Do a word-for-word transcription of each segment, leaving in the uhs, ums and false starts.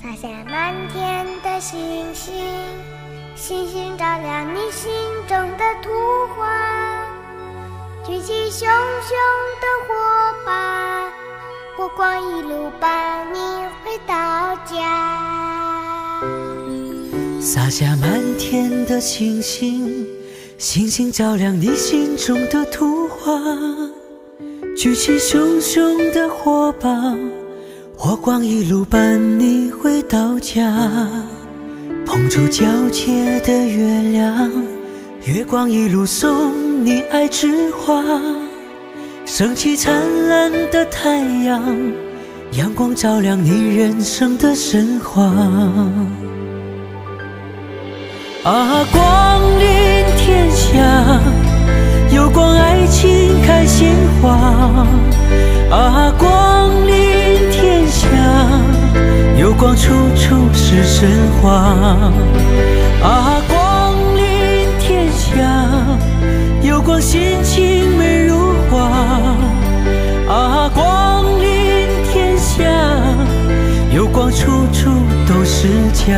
洒下满天的星星，星星照亮你心中的图画，举起熊熊的火把，火光一路伴你回到家。 洒下满天的星星，星星照亮你心中的图画，举起熊熊的火把，火光一路伴你回到家。捧出皎洁的月亮，月光一路送你爱之花，升起灿烂的太阳，阳光照亮你人生的神话。啊，光临天下，有光爱情开鲜花。啊，光临天下，有光处处是神话。啊，光临天下，有光心情美如画。啊，光临天下，有光处处都是家。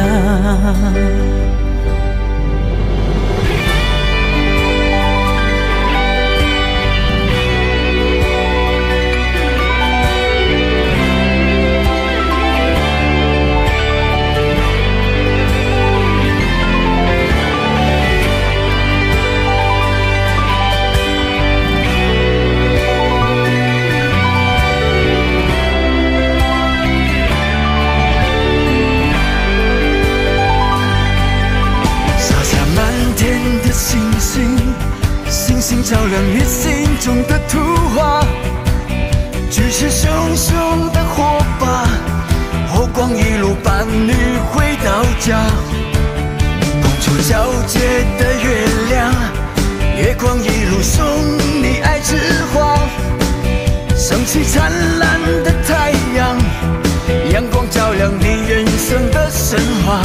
星星照亮你心中的图画，举起熊熊的火把，火光一路伴你回到家。捧出皎洁的月亮，月光一路送你爱之花，升起灿烂的太阳，阳光照亮你人生的神话。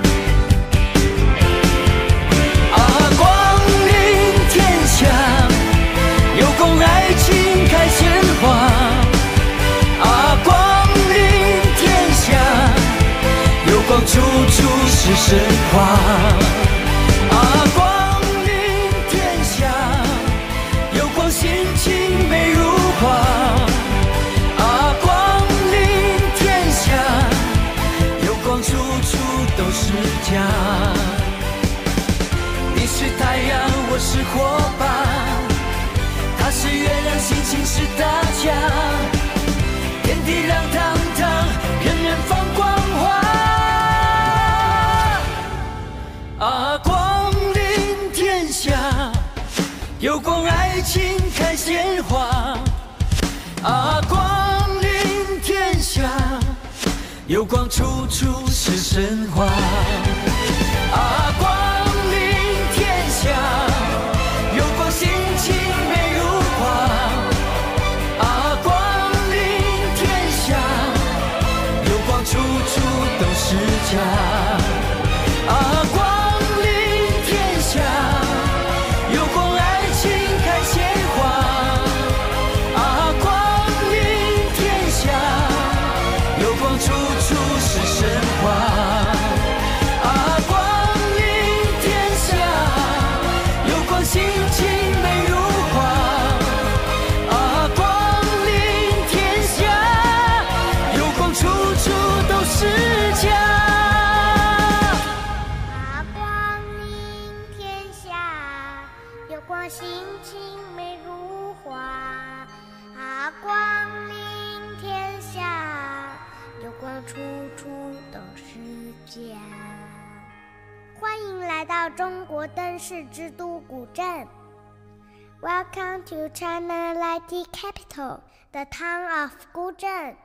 有光爱情开鲜花。啊，光临天下，有光处处是神话。啊，光临天下，有光心情美如画。啊，光临天下，有光处处都是家。你是太阳，我是火把，它是月亮，星星是大家，天地亮堂堂，人人放光华。啊，光临天下，有光爱情开鲜花。啊，光临天下，有光处处是神话。啊，光临天下，有光心情美如画。啊，光临天下，有光处处都是家。啊，光临天下，有光爱情开鲜花。啊，光临天下，有光处处是神话。心情美如画。啊，光临天下，有光处处都是家。 啊，光临天下，有光心情美如画。啊，光临天下，有光处处都是家。欢迎来到中国灯饰之都古镇。Welcome to China Lighting Capital, the town of Guzhen.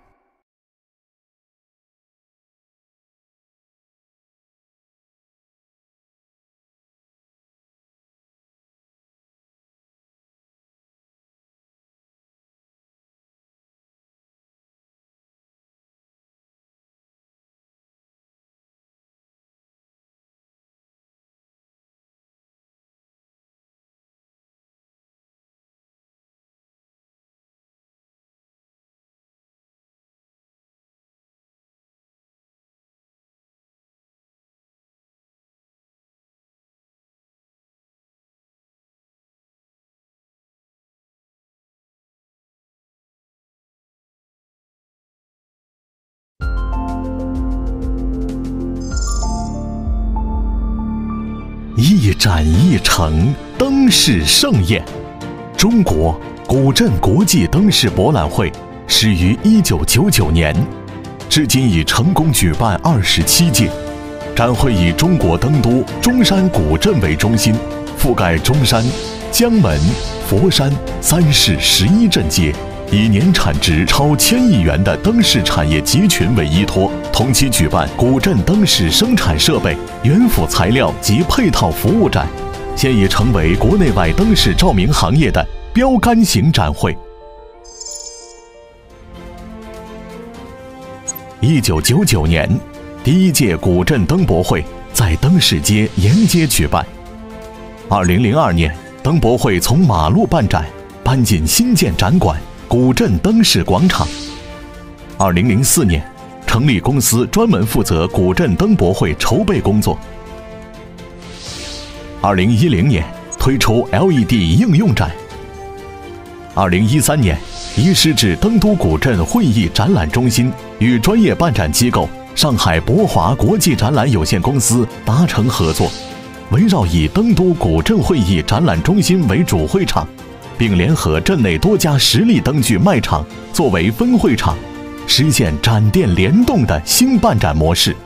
一展一成，灯饰盛宴。中国古镇国际灯饰博览会始于一九九九年，至今已成功举办二十七届。展会以中国灯都中山古镇为中心，覆盖中山、江门、佛山三市十一镇街，以年产值超千亿元的灯饰产业集群为依托，同期举办古镇灯饰生产设备、原辅材料及配套服务展，现已成为国内外灯饰照明行业的标杆型展会。一九九九年，第一届古镇灯博会在灯饰街沿街举办。二零零二年，灯博会从马路办展搬进新建展馆古镇灯饰广场。二零零四年，成立公司专门负责古镇灯博会筹备工作。二零一零年推出 L E D 应用展。二零一三年，移师至灯都古镇会议展览中心，与专业办展机构上海博华国际展览有限公司达成合作，围绕以灯都古镇会议展览中心为主会场，并联合镇内多家实力灯具卖场作为分会场，实现展店联动的新办展模式。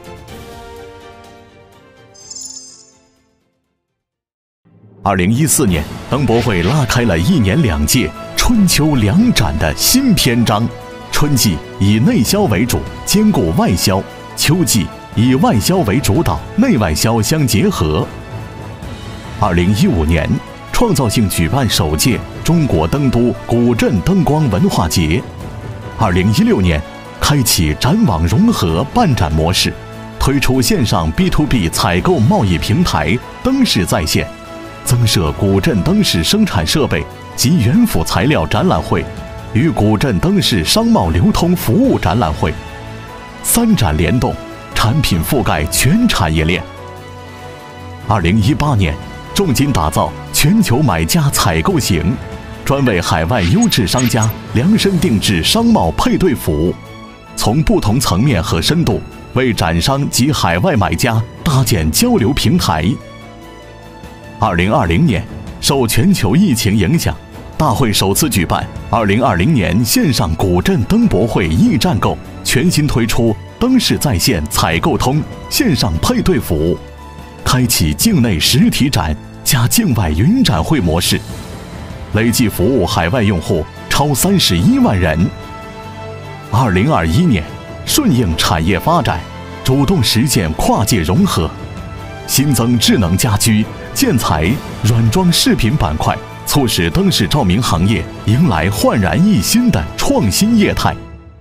二零一四年，灯博会拉开了一年两届、春秋两展的新篇章。春季以内销为主，兼顾外销；秋季以外销为主导，内外销相结合。二零一五年，创造性举办首届中国灯都古镇灯光文化节。二零一六年，开启展网融合办展模式，推出线上 B to B 采购贸易平台灯饰在线，增设古镇灯饰生产设备及原辅材料展览会与古镇灯饰商贸流通服务展览会，三展联动，产品覆盖全产业链。二零一八年，重金打造全球买家采购型，专为海外优质商家量身定制商贸配对服务，从不同层面和深度为展商及海外买家搭建交流平台。二零二零年，受全球疫情影响，大会首次举办二零二零年线上古镇灯博会驿站购，全新推出灯饰在线采购通线上配对服务，开启境内实体展加境外云展会模式，累计服务海外用户超三十一万人。二零二一年，顺应产业发展，主动实现跨界融合，新增智能家居、建材、软装饰品板块，促使灯饰照明行业迎来焕然一新的创新业态。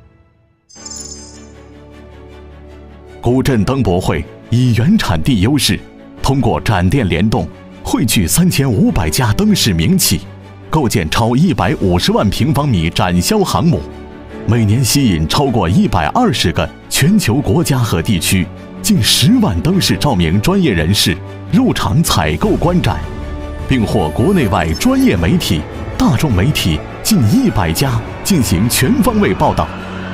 古镇灯博会以原产地优势，通过展店联动，汇聚三千五百家灯饰名企，构建超一百五十万平方米展销航母，每年吸引超过一百二十个全球国家和地区近十万灯饰照明专业人士入场采购观展，并获国内外专业媒体、大众媒体近一百家进行全方位报道。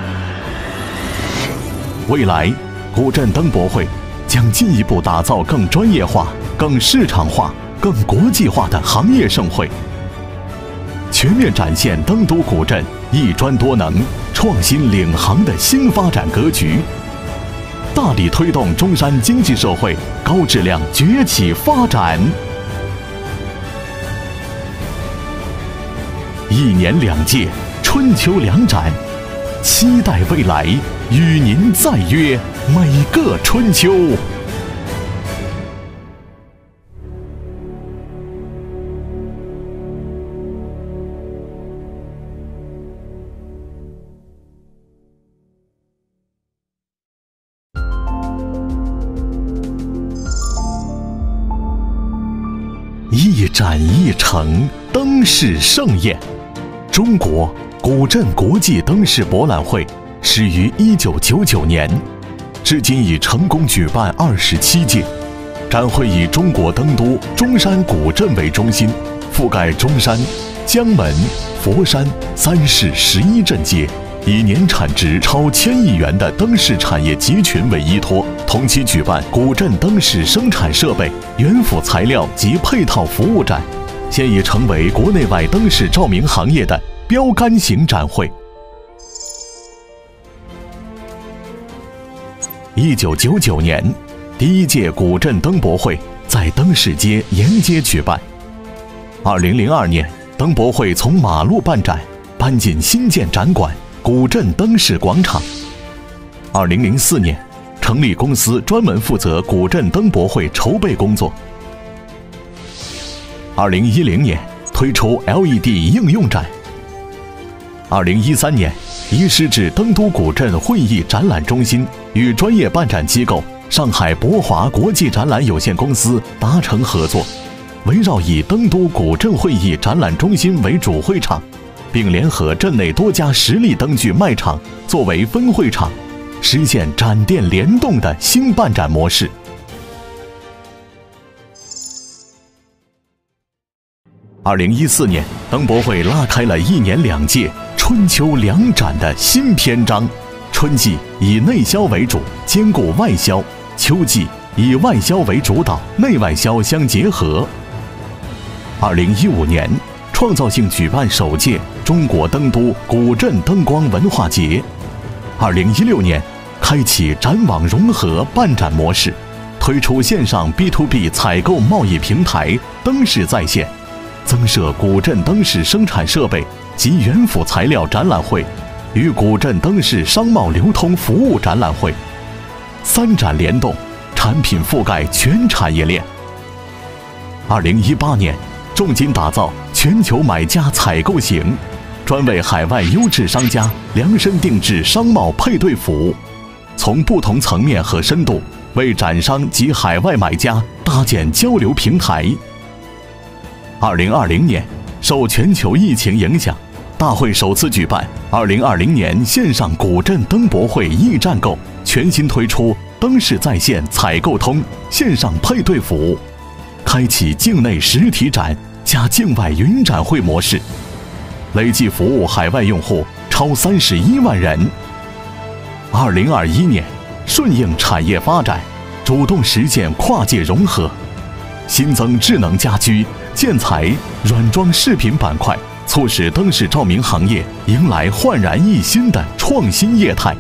未来，古镇灯博会将进一步打造更专业化、更市场化、更国际化的行业盛会，全面展现灯都古镇一专多能、创新领航的新发展格局，大力推动中山经济社会高质量崛起发展。一年两届，春秋两展，期待未来，与您再约每个春秋。一展一成，灯饰盛宴。中国古镇国际灯饰博览会始于一九九九年，至今已成功举办二十七届。展会以中国灯都中山古镇为中心，覆盖中山、江门、佛山三市十一镇街，以年产值超千亿元的灯饰产业集群为依托， 同期举办古镇灯饰生产设备、原辅材料及配套服务展，现已成为国内外灯饰照明行业的标杆型展会。一九九九年，第一届古镇灯博会在灯饰街沿街举办。二零零二年，灯博会从马路办展搬进新建展馆古镇灯饰广场。二零零四年，成立公司专门负责古镇灯博会筹备工作。二零一零年推出 L E D 应用展。二零一三年，移师至登都古镇会议展览中心，与专业办展机构上海博华国际展览有限公司达成合作，围绕以登都古镇会议展览中心为主会场，并联合镇内多家实力灯具卖场作为分会场，实现展店联动的新办展模式。二零一四年，灯博会拉开了一年两届春秋两展的新篇章。春季以内销为主，兼顾外销；秋季以外销为主导，内外销相结合。二零一五年，创造性举办首届中国灯都古镇灯光文化节。二零一六年，开启展网融合办展模式，推出线上 B to B 采购贸易平台灯饰在线，增设古镇灯饰生产设备及原辅材料展览会与古镇灯饰商贸流通服务展览会，三展联动，产品覆盖全产业链。二零一八年，重金打造全球买家采购型，专为海外优质商家量身定制商贸配对服务，从不同层面和深度为展商及海外买家搭建交流平台。二零二零年，受全球疫情影响，大会首次举办二零二零年线上古镇灯博会驿站购，全新推出灯饰在线采购通线上配对服务，开启境内实体展加境外云展会模式，累计服务海外用户超三十一万人。二零二一年，顺应产业发展，主动实现跨界融合，新增智能家居、建材、软装饰品板块，促使灯饰照明行业迎来焕然一新的创新业态。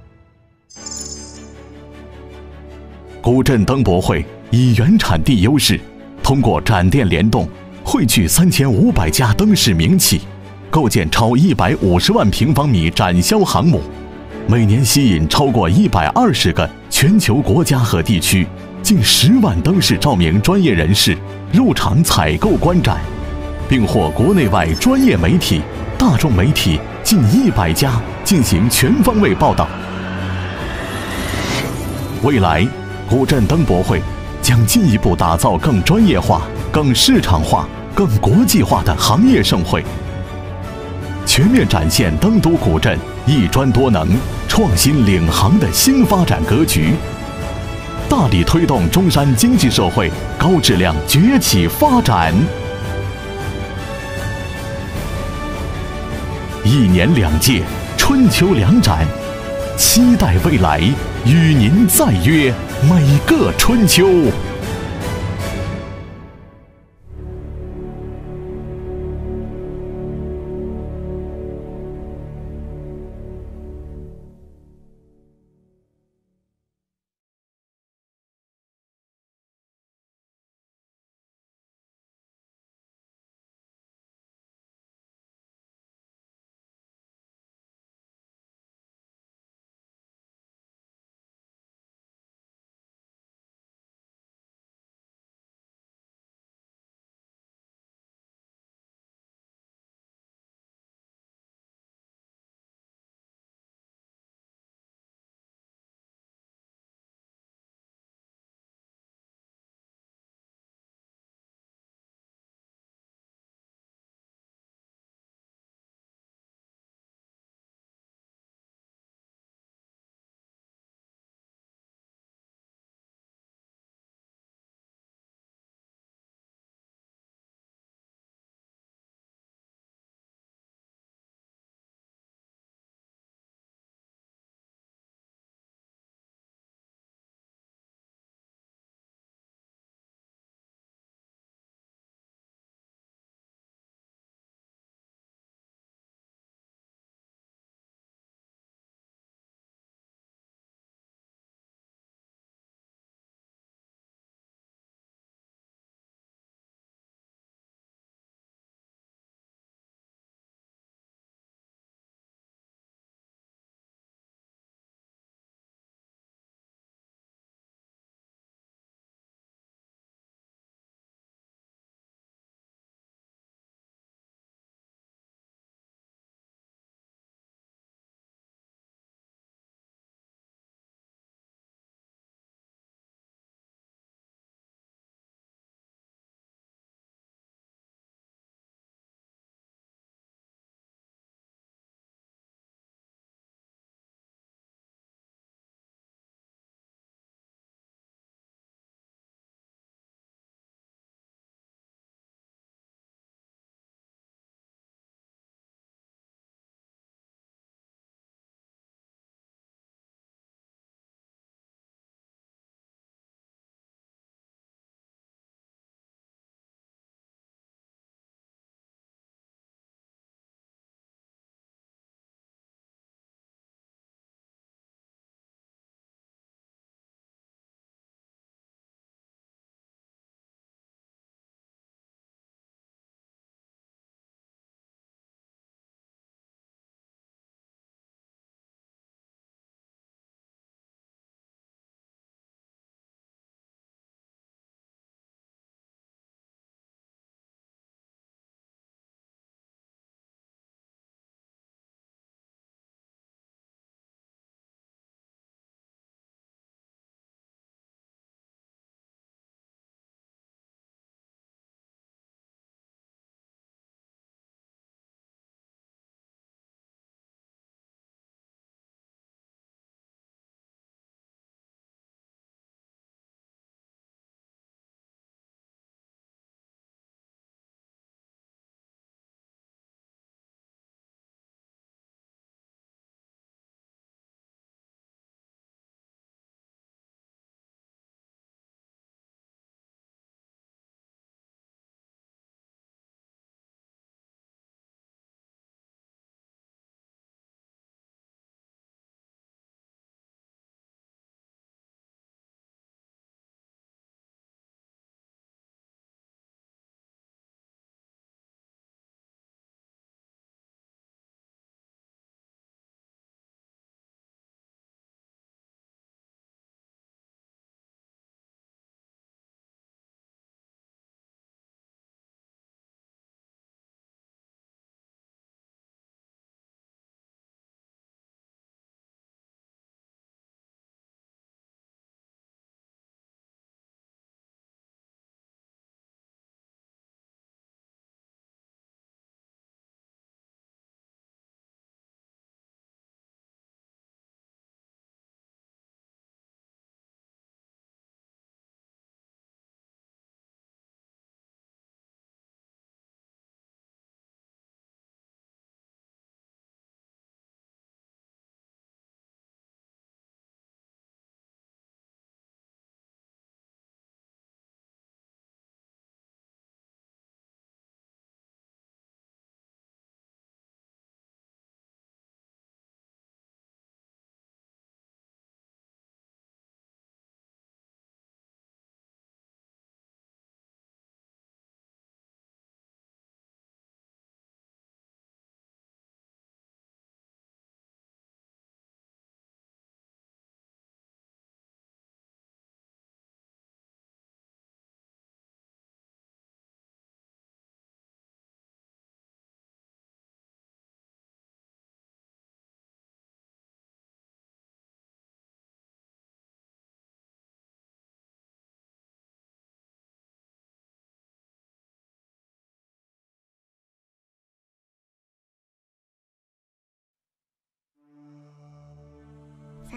古镇灯博会以原产地优势，通过展店联动，汇聚三千五百家灯饰名企，构建超一百五十万平方米展销航母，每年吸引超过一百二十个全球国家和地区近十万灯饰照明专业人士入场采购观展，并获国内外专业媒体、大众媒体近一百家进行全方位报道。未来，古镇灯博会将进一步打造更专业化、更市场化、更国际化的行业盛会，全面展现灯都古镇一专多能、创新领航的新发展格局，大力推动中山经济社会高质量崛起发展。一年两届，春秋两展，期待未来，与您再约每个春秋。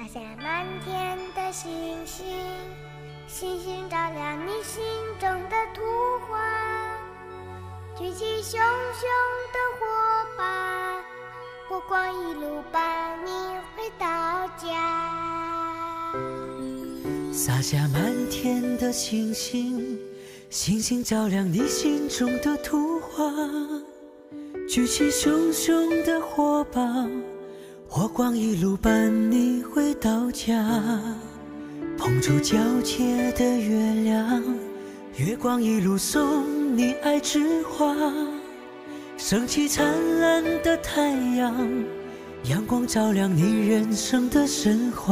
下满天的星星，星星照亮你心中的图画，举起熊熊的火把，火光一路把你回到家。 洒下满天的星星，星星照亮你心中的图画，举起熊熊的火把，火光一路伴你回到家。捧出皎洁的月亮，月光一路送你爱之花，升起灿烂的太阳，阳光照亮你人生的神话。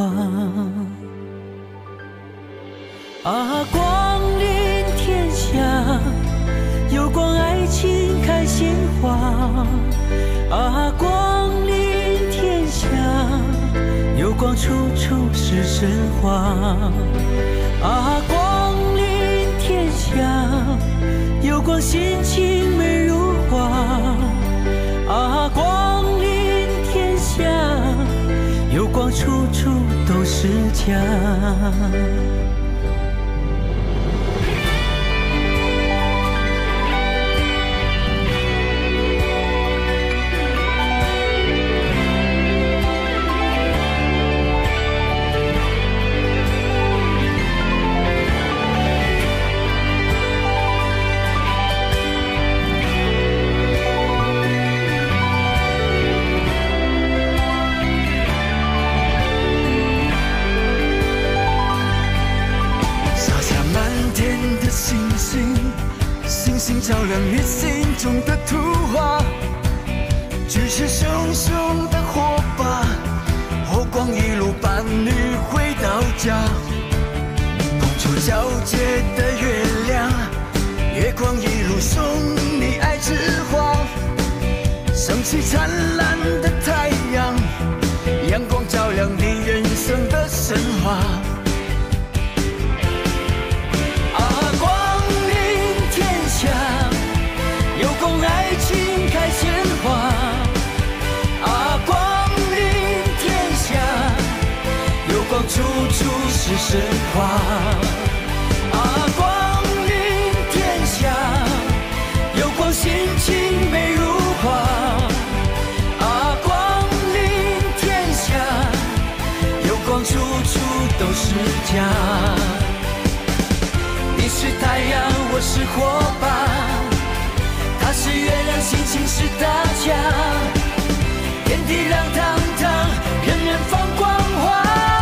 啊，光临天下，有光爱情开鲜花。啊，光临天下，有光处处是神话。啊，光临天下，有光心情美如画。啊，光临天下，有光处处都是家。星星照亮你心中的图画，举起熊熊的火把，火光一路伴你回到家。捧出皎洁的月亮，月光一路送你爱之花，升起灿烂的太阳，阳光照亮你人生的神话。有光爱情开鲜花。啊，光临天下，有光处处是神话。啊，光临天下，有光心情美如画。啊，光临天下，有光处处都是家。你是太阳，我是火把，它是月亮，星星是大家，天地亮堂堂，人人放光华。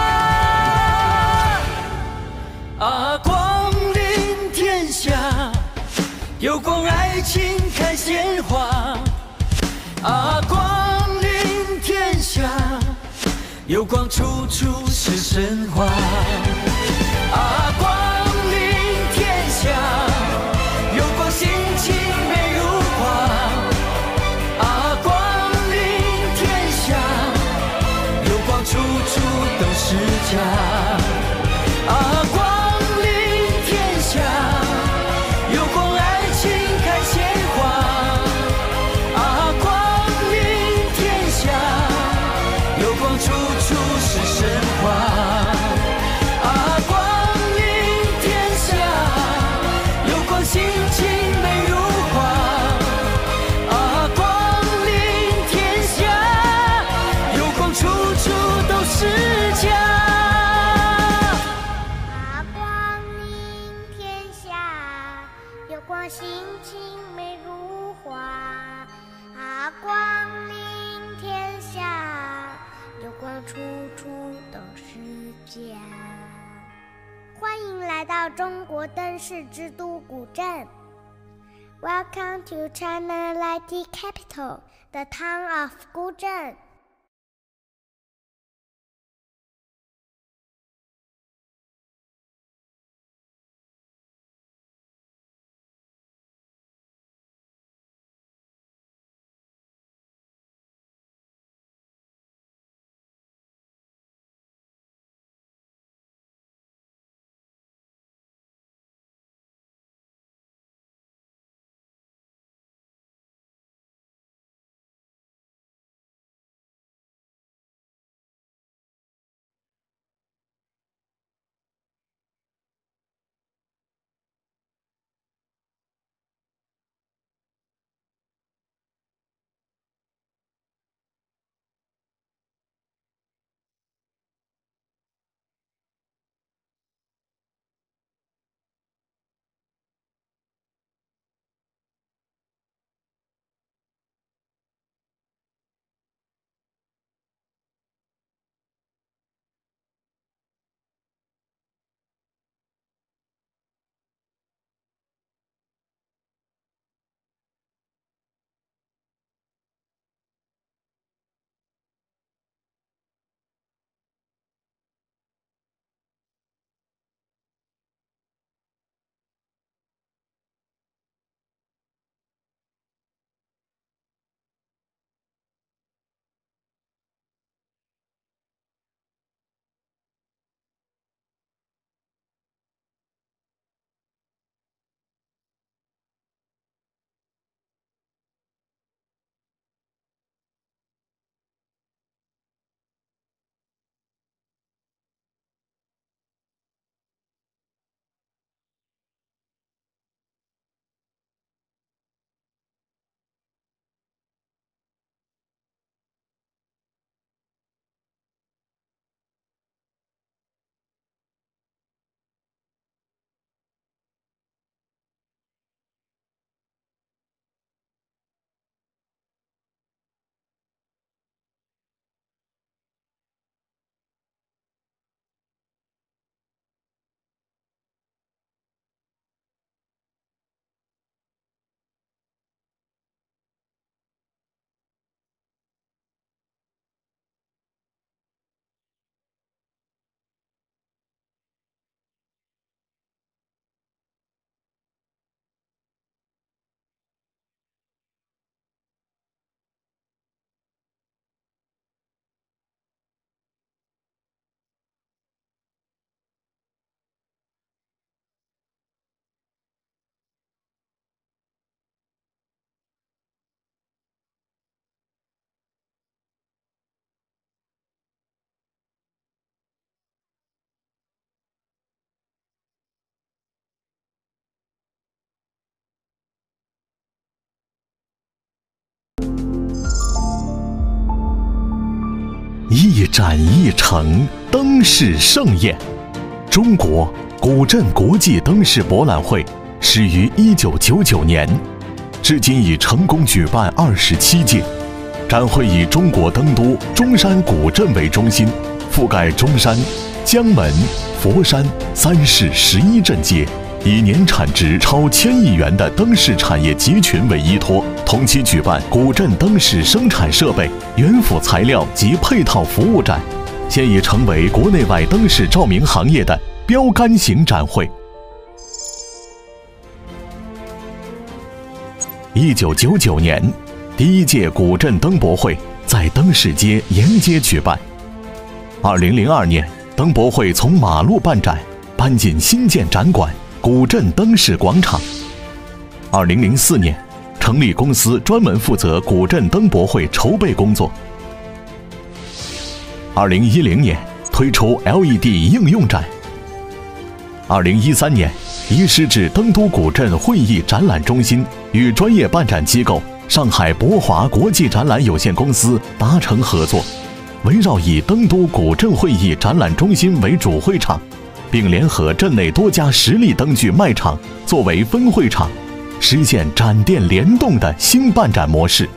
啊，光临天下，有光爱情开鲜花。啊，光临天下，有光处处是神话。啊，光临天下，有光心情美如画。啊，光临天下，有光处处都是家。啊，光临天下，有光爱情开鲜花。啊，光临天下，有光处处是神话。心情美如画。啊，光临天下，有光处处都是家。 啊，光临天下，有光心情美如画。啊，光临天下，有光处处都是家。欢迎来到中国灯饰之都古镇。Welcome to China Lighting Capital, the town of Guzhen. 一展一成，灯饰盛宴。中国古镇国际灯饰博览会始于一九九九年，至今已成功举办二十七届。展会以中国灯都中山古镇为中心，覆盖中山、江门、佛山三市十一镇街，以年产值超千亿元的灯饰产业集群为依托，同期举办古镇灯饰生产设备、原辅材料及配套服务展，现已成为国内外灯饰照明行业的标杆型展会。一九九九年，第一届古镇灯博会在灯饰街沿街举办。二零零二年，灯博会从马路办展搬进新建展馆古镇灯饰广场。二零零四年，成立公司专门负责古镇灯博会筹备工作。二零一零年推出 L E D 应用展。二零一三年，移师至灯都古镇会议展览中心，与专业办展机构上海博华国际展览有限公司达成合作，围绕以灯都古镇会议展览中心为主会场，并联合镇内多家实力灯具卖场作为分会场，实现展店联动的新办展模式。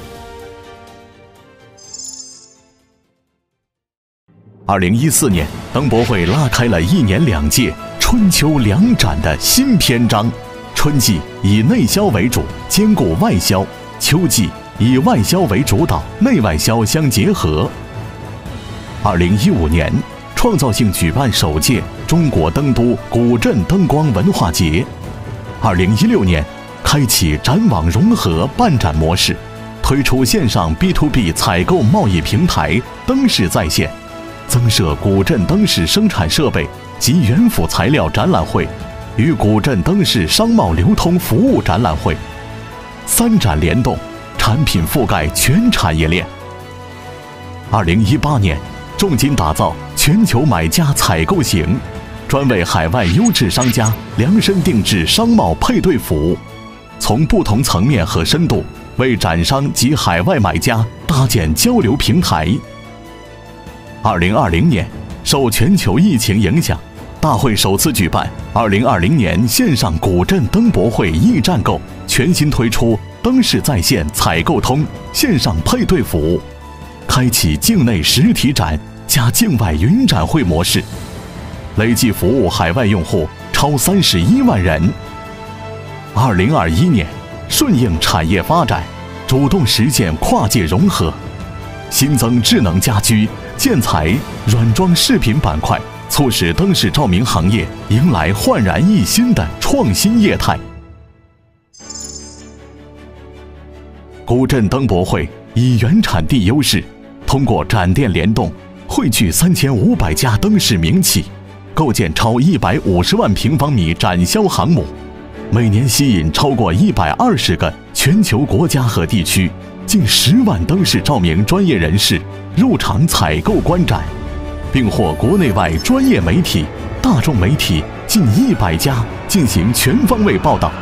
二零一四年，灯博会拉开了一年两届、春秋两展的新篇章。春季以内销为主，兼顾外销；秋季以外销为主导，内外销相结合。二零一五年，创造性举办首届中国灯都古镇灯光文化节。二零一六年，开启展网融合办展模式，推出线上 B to B 采购贸易平台灯饰在线，增设古镇灯饰生产设备及原辅材料展览会与古镇灯饰商贸流通服务展览会，三展联动，产品覆盖全产业链。二零一八年，重金打造全球买家采购型，专为海外优质商家量身定制商贸配对服务，从不同层面和深度为展商及海外买家搭建交流平台。二零二零年，受全球疫情影响，大会首次举办二零二零年线上古镇灯博会驿站购，全新推出灯饰在线采购通线上配对服务，开启境内实体展加境外云展会模式，累计服务海外用户超三十一万人。二零二一年，顺应产业发展，主动实现跨界融合，新增智能家居、建材、软装饰品板块，促使灯饰照明行业迎来焕然一新的创新业态。古镇灯博会以原产地优势，通过展店联动，汇聚三千五百家灯饰名企，构建超一百五十万平方米展销航母，每年吸引超过一百二十个全球国家和地区近十万灯饰照明专业人士入场采购观展，并获国内外专业媒体、大众媒体近一百家进行全方位报道。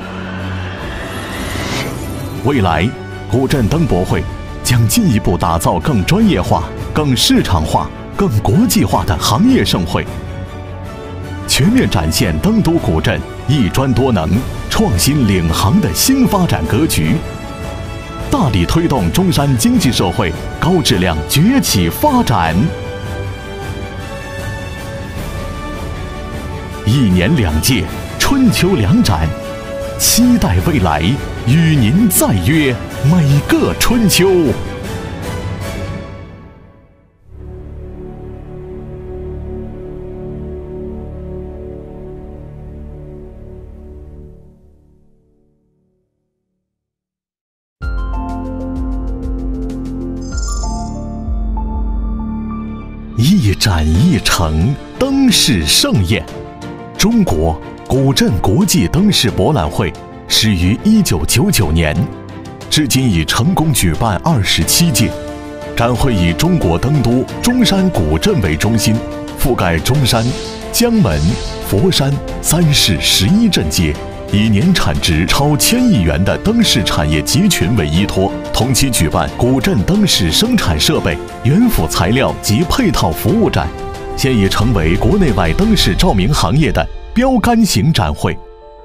未来，古镇灯博会将进一步打造更专业化、更市场化、更国际化的行业盛会，全面展现灯都古镇一专多能、创新领航的新发展格局，大力推动中山经济社会高质量崛起发展。一年两届，春秋两展，期待未来，与您再约每个春秋。一展一成，灯饰盛宴。中国古镇国际灯饰博览会始于一九九九年，至今已成功举办二十七届。展会以中国灯都中山古镇为中心，覆盖中山、江门、佛山三市十一镇街， 以年产值超千亿元的灯饰产业集群为依托，同期举办古镇灯饰生产设备、原辅材料及配套服务展，现已成为国内外灯饰照明行业的标杆型展会。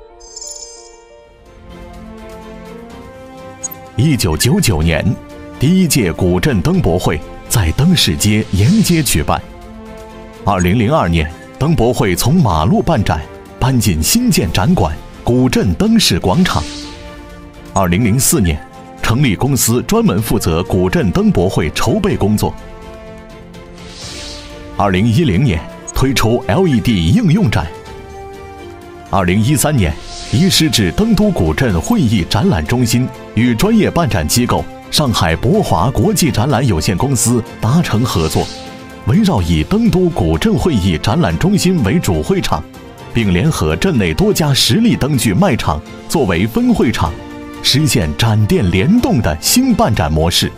一九九九年，第一届古镇灯博会在灯饰街沿街举办。二零零二年，灯博会从马路办展搬进新建展馆古镇灯饰广场。二零零四年，成立公司专门负责古镇灯博会筹备工作。二零一零年推出 L E D 应用展。二零一三年，移师至登都古镇会议展览中心，与专业办展机构上海博华国际展览有限公司达成合作，围绕以登都古镇会议展览中心为主会场，并联合镇内多家实力灯具卖场作为分会场，实现展店联动的新办展模式。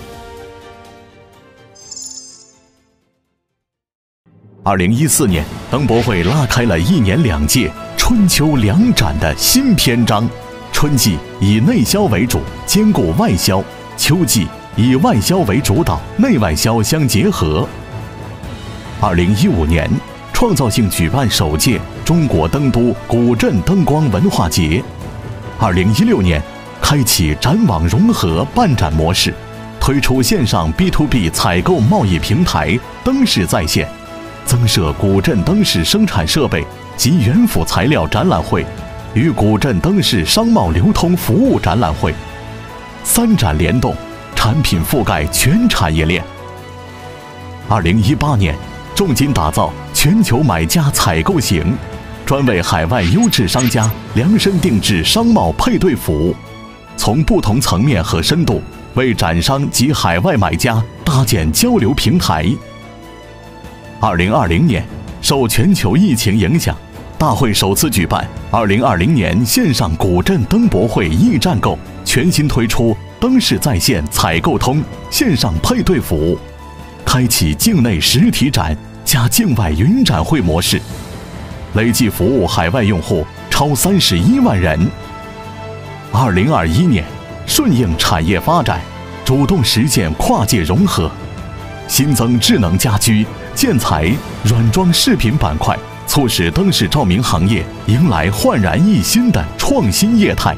二零一四年，灯博会拉开了一年两届春秋两展的新篇章。春季以内销为主，兼顾外销；秋季以外销为主导，内外销相结合。二零一五年，创造性举办首届中国灯都古镇灯光文化节。二零一六年，开启展网融合办展模式，推出线上 B to B 采购贸易平台灯饰在线，增设古镇灯饰生产设备及原辅材料展览会与古镇灯饰商贸流通服务展览会，三展联动，产品覆盖全产业链。二零一八年，重金打造全球买家采购型，专为海外优质商家量身定制商贸配对服务，从不同层面和深度为展商及海外买家搭建交流平台。二零二零年，受全球疫情影响，大会首次举办二零二零年线上古镇灯博会驿站购，全新推出灯饰在线采购通线上配对服务，开启境内实体展加境外云展会模式，累计服务海外用户超三十一万人。二零二一年，顺应产业发展，主动实现跨界融合，新增智能家居、建材、软装饰品板块，促使灯饰照明行业迎来焕然一新的创新业态。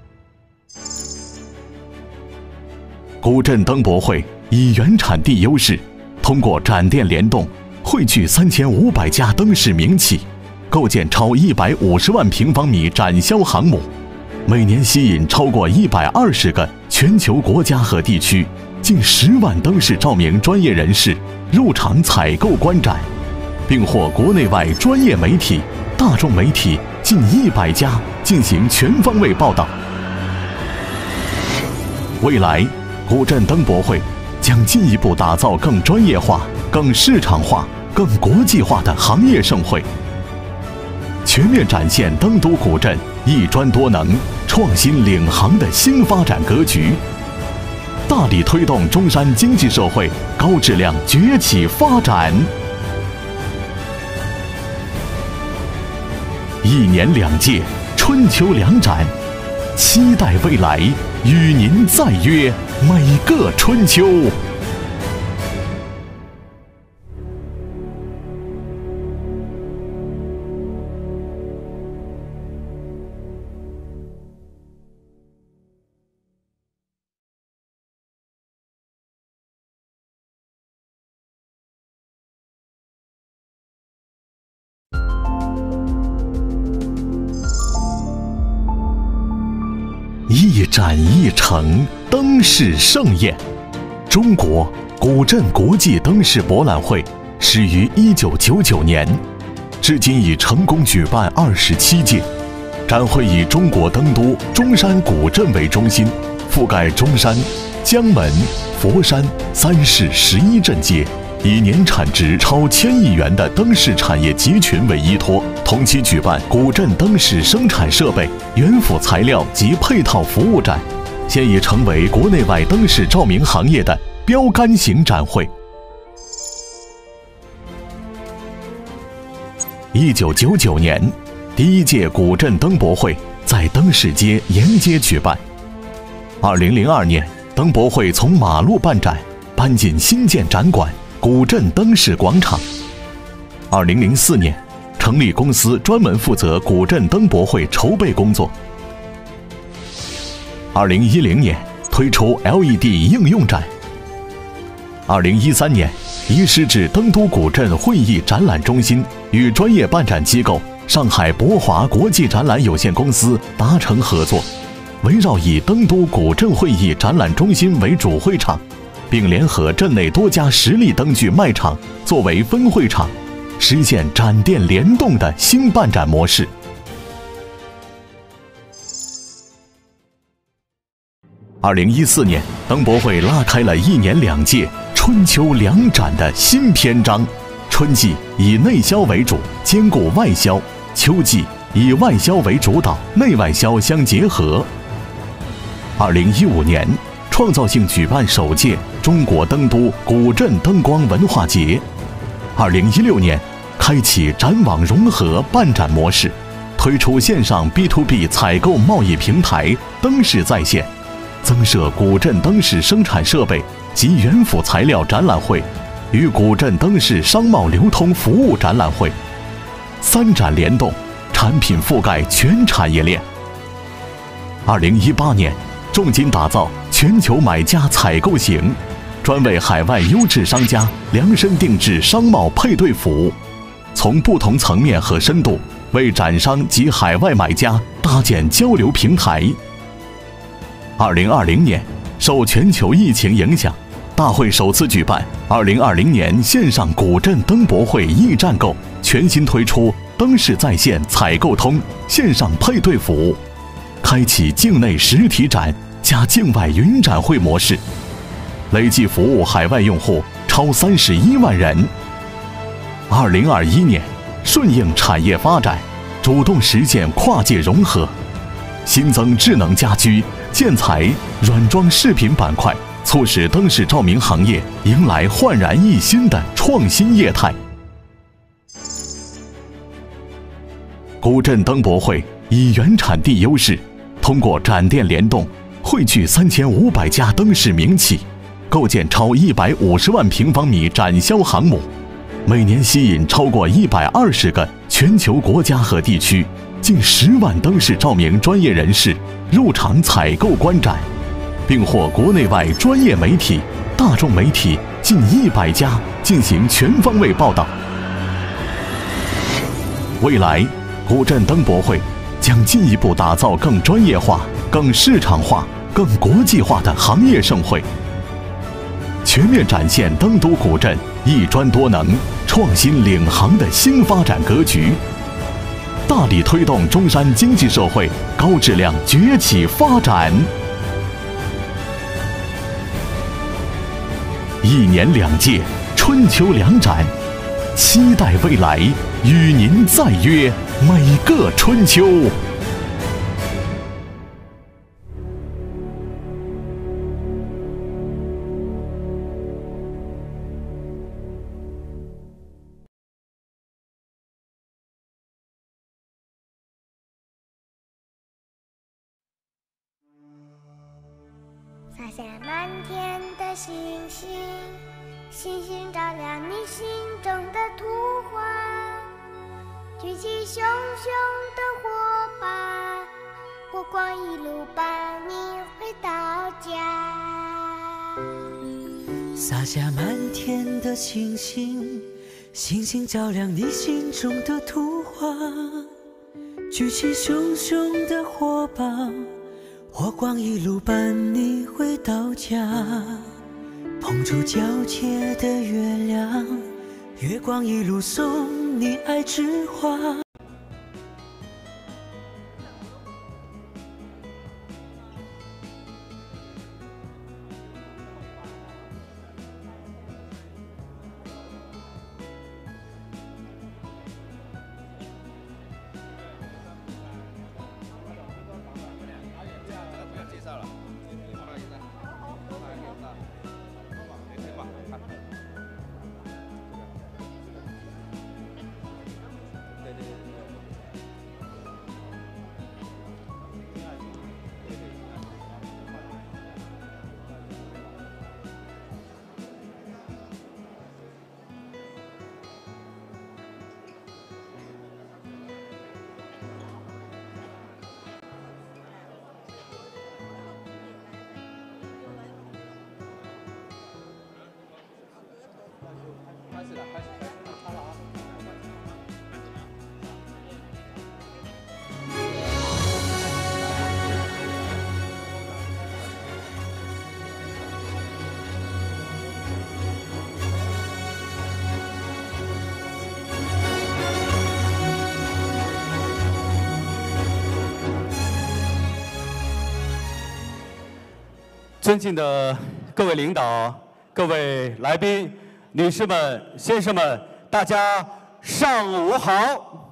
古镇灯博会以原产地优势，通过展店联动，汇聚三千五百家灯饰名企，构建超一百五十万平方米展销航母，每年吸引超过一百二十个全球国家和地区近十万灯饰照明专业人士入场采购观展，并获国内外专业媒体、大众媒体近一百家进行全方位报道。未来，古镇灯博会将进一步打造更专业化、更市场化、更国际化的行业盛会，全面展现登都古镇一专多能、创新领航的新发展格局，大力推动中山经济社会高质量崛起发展。一年两届，春秋两展，期待未来，与您再约每个春秋。一展一城，灯饰盛宴。中国古镇国际灯饰博览会始于一九九九年，至今已成功举办二十七届。展会以中国登都中山古镇为中心，覆盖中山、江门、佛山三市十一镇街，以年产值超千亿元的灯饰产业集群为依托，同期举办古镇灯饰生产设备、原辅材料及配套服务展，现已成为国内外灯饰照明行业的标杆型展会。一九九九年，第一届古镇灯博会在灯市街沿街举办。二零零二年，灯博会从马路办展搬进新建展馆古镇灯饰广场。二零零四年，成立公司专门负责古镇灯博会筹备工作。二零一零年推出 L E D 应用展。二零一三年，移师至登都古镇会议展览中心，与专业办展机构上海博华国际展览有限公司达成合作，围绕以登都古镇会议展览中心为主会场，并联合镇内多家实力灯具卖场作为分会场，实现展店联动的新办展模式。二零一四年，灯博会拉开了一年两届春秋两展的新篇章。春季以内销为主，兼顾外销；秋季以外销为主导，内外销相结合。二零一五年，创造性举办首届中国灯都古镇灯光文化节。二零一六年，开启展网融合办展模式，推出线上 B to B 采购贸易平台灯饰在线，增设古镇灯饰生产设备及原辅材料展览会与古镇灯饰商贸流通服务展览会，三展联动，产品覆盖全产业链。二零一八年，重金打造全球买家采购行，专为海外优质商家量身定制商贸配对服务，从不同层面和深度为展商及海外买家搭建交流平台。二零二零年，受全球疫情影响，大会首次举办二零二零年线上古镇灯博会驿站购，全新推出灯饰在线采购通线上配对服务，开启境内实体展加境外云展会模式，累计服务海外用户超三十一万人。二零二一年，顺应产业发展，主动实现跨界融合，新增智能家居、建材、软装饰品板块，促使灯饰照明行业迎来焕然一新的创新业态。古镇灯博会以原产地优势，通过展店联动，汇聚三千五百家灯饰名企，构建超一百五十万平方米展销航母，每年吸引超过一百二十个全球国家和地区近十万灯饰照明专业人士入场采购观展，并获国内外专业媒体、大众媒体近一百家进行全方位报道。未来，古镇灯博会将进一步打造更专业化、更市场化、更国际化的行业盛会，全面展现登都古镇一专多能、创新领航的新发展格局，大力推动中山经济社会高质量崛起发展。一年两届，春秋两展，期待未来，与您再约每个春秋。 洒下满天的星星，星星照亮你心中的图画，举起熊熊的火把，火光一路伴你回到家。 洒下满天的星星，星星照亮你心中的图画，举起熊熊的火把，火光一路伴你回到家，捧出皎洁的月亮，月光一路送你爱之花。对对对。 尊敬的各位领导、各位来宾、女士们、先生们，大家上午好！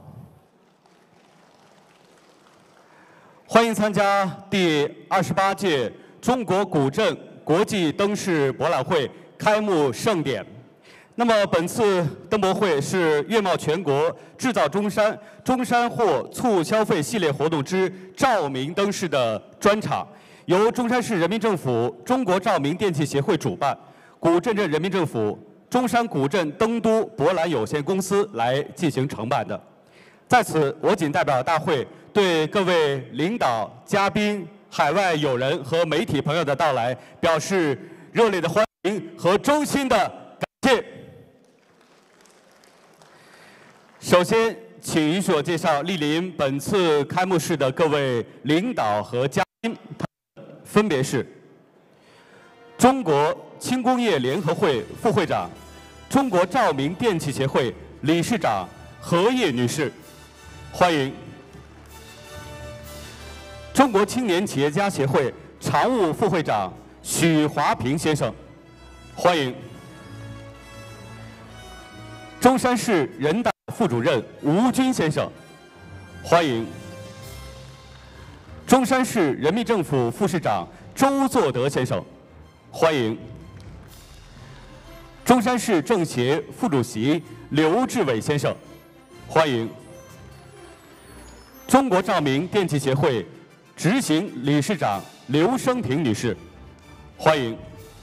欢迎参加第二十八届中国古镇国际灯饰博览会开幕盛典。那么，本次灯博会是月貌全国制造中山中山货促消费系列活动之照明灯饰的专场。 由中山市人民政府中国照明电器协会主办，古镇镇人民政府中山古镇灯都博览有限公司来进行承办的。在此，我谨代表大会对各位领导、嘉宾、海外友人和媒体朋友的到来表示热烈的欢迎和衷心的感谢。首先，请允许我介绍莅临本次开幕式的各位领导和嘉宾。 分别是中国轻工业联合会副会长、中国照明电器协会理事长何叶女士，欢迎；中国青年企业家协会常务副会长许华平先生，欢迎；中山市人大副主任吴军先生，欢迎。 中山市人民政府副市长周作德先生，欢迎；中山市政协副主席刘志伟先生，欢迎；中国照明电器协会执行理事长刘生平女士，欢迎；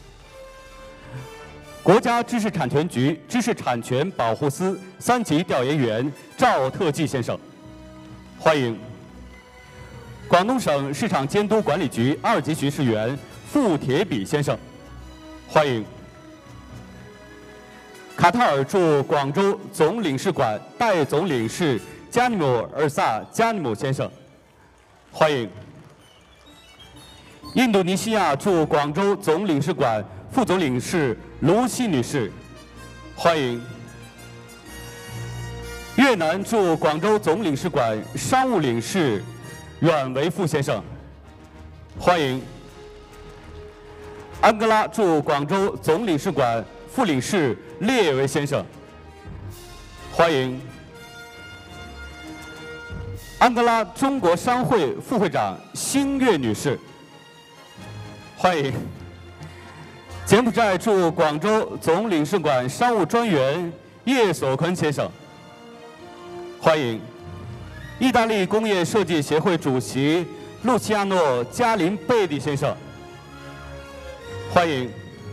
国家知识产权局知识产权保护司三级调研员赵特技先生，欢迎。 广东省市场监督管理局二级巡视员傅铁比先生，欢迎；卡塔尔驻广州总领事馆代总领事加尼姆尔萨加尼姆先生，欢迎；印度尼西亚驻广州总领事馆副总领事卢西女士，欢迎；越南驻广州总领事馆商务领事 阮维富先生，欢迎；安哥拉驻广州总领事馆副领事列维先生，欢迎；安哥拉中国商会副会长星月女士，欢迎；柬埔寨驻广州总领事馆商务专员叶所坤先生，欢迎。 意大利工业设计协会主席路齐亚诺·加林贝蒂先生，欢迎；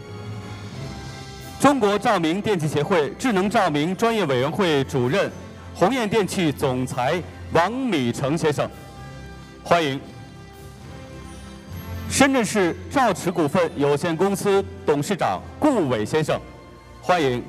中国照明电器协会智能照明专业委员会主任、鸿雁电器总裁王米成先生，欢迎；深圳市兆驰股份有限公司董事长顾伟先生，欢迎。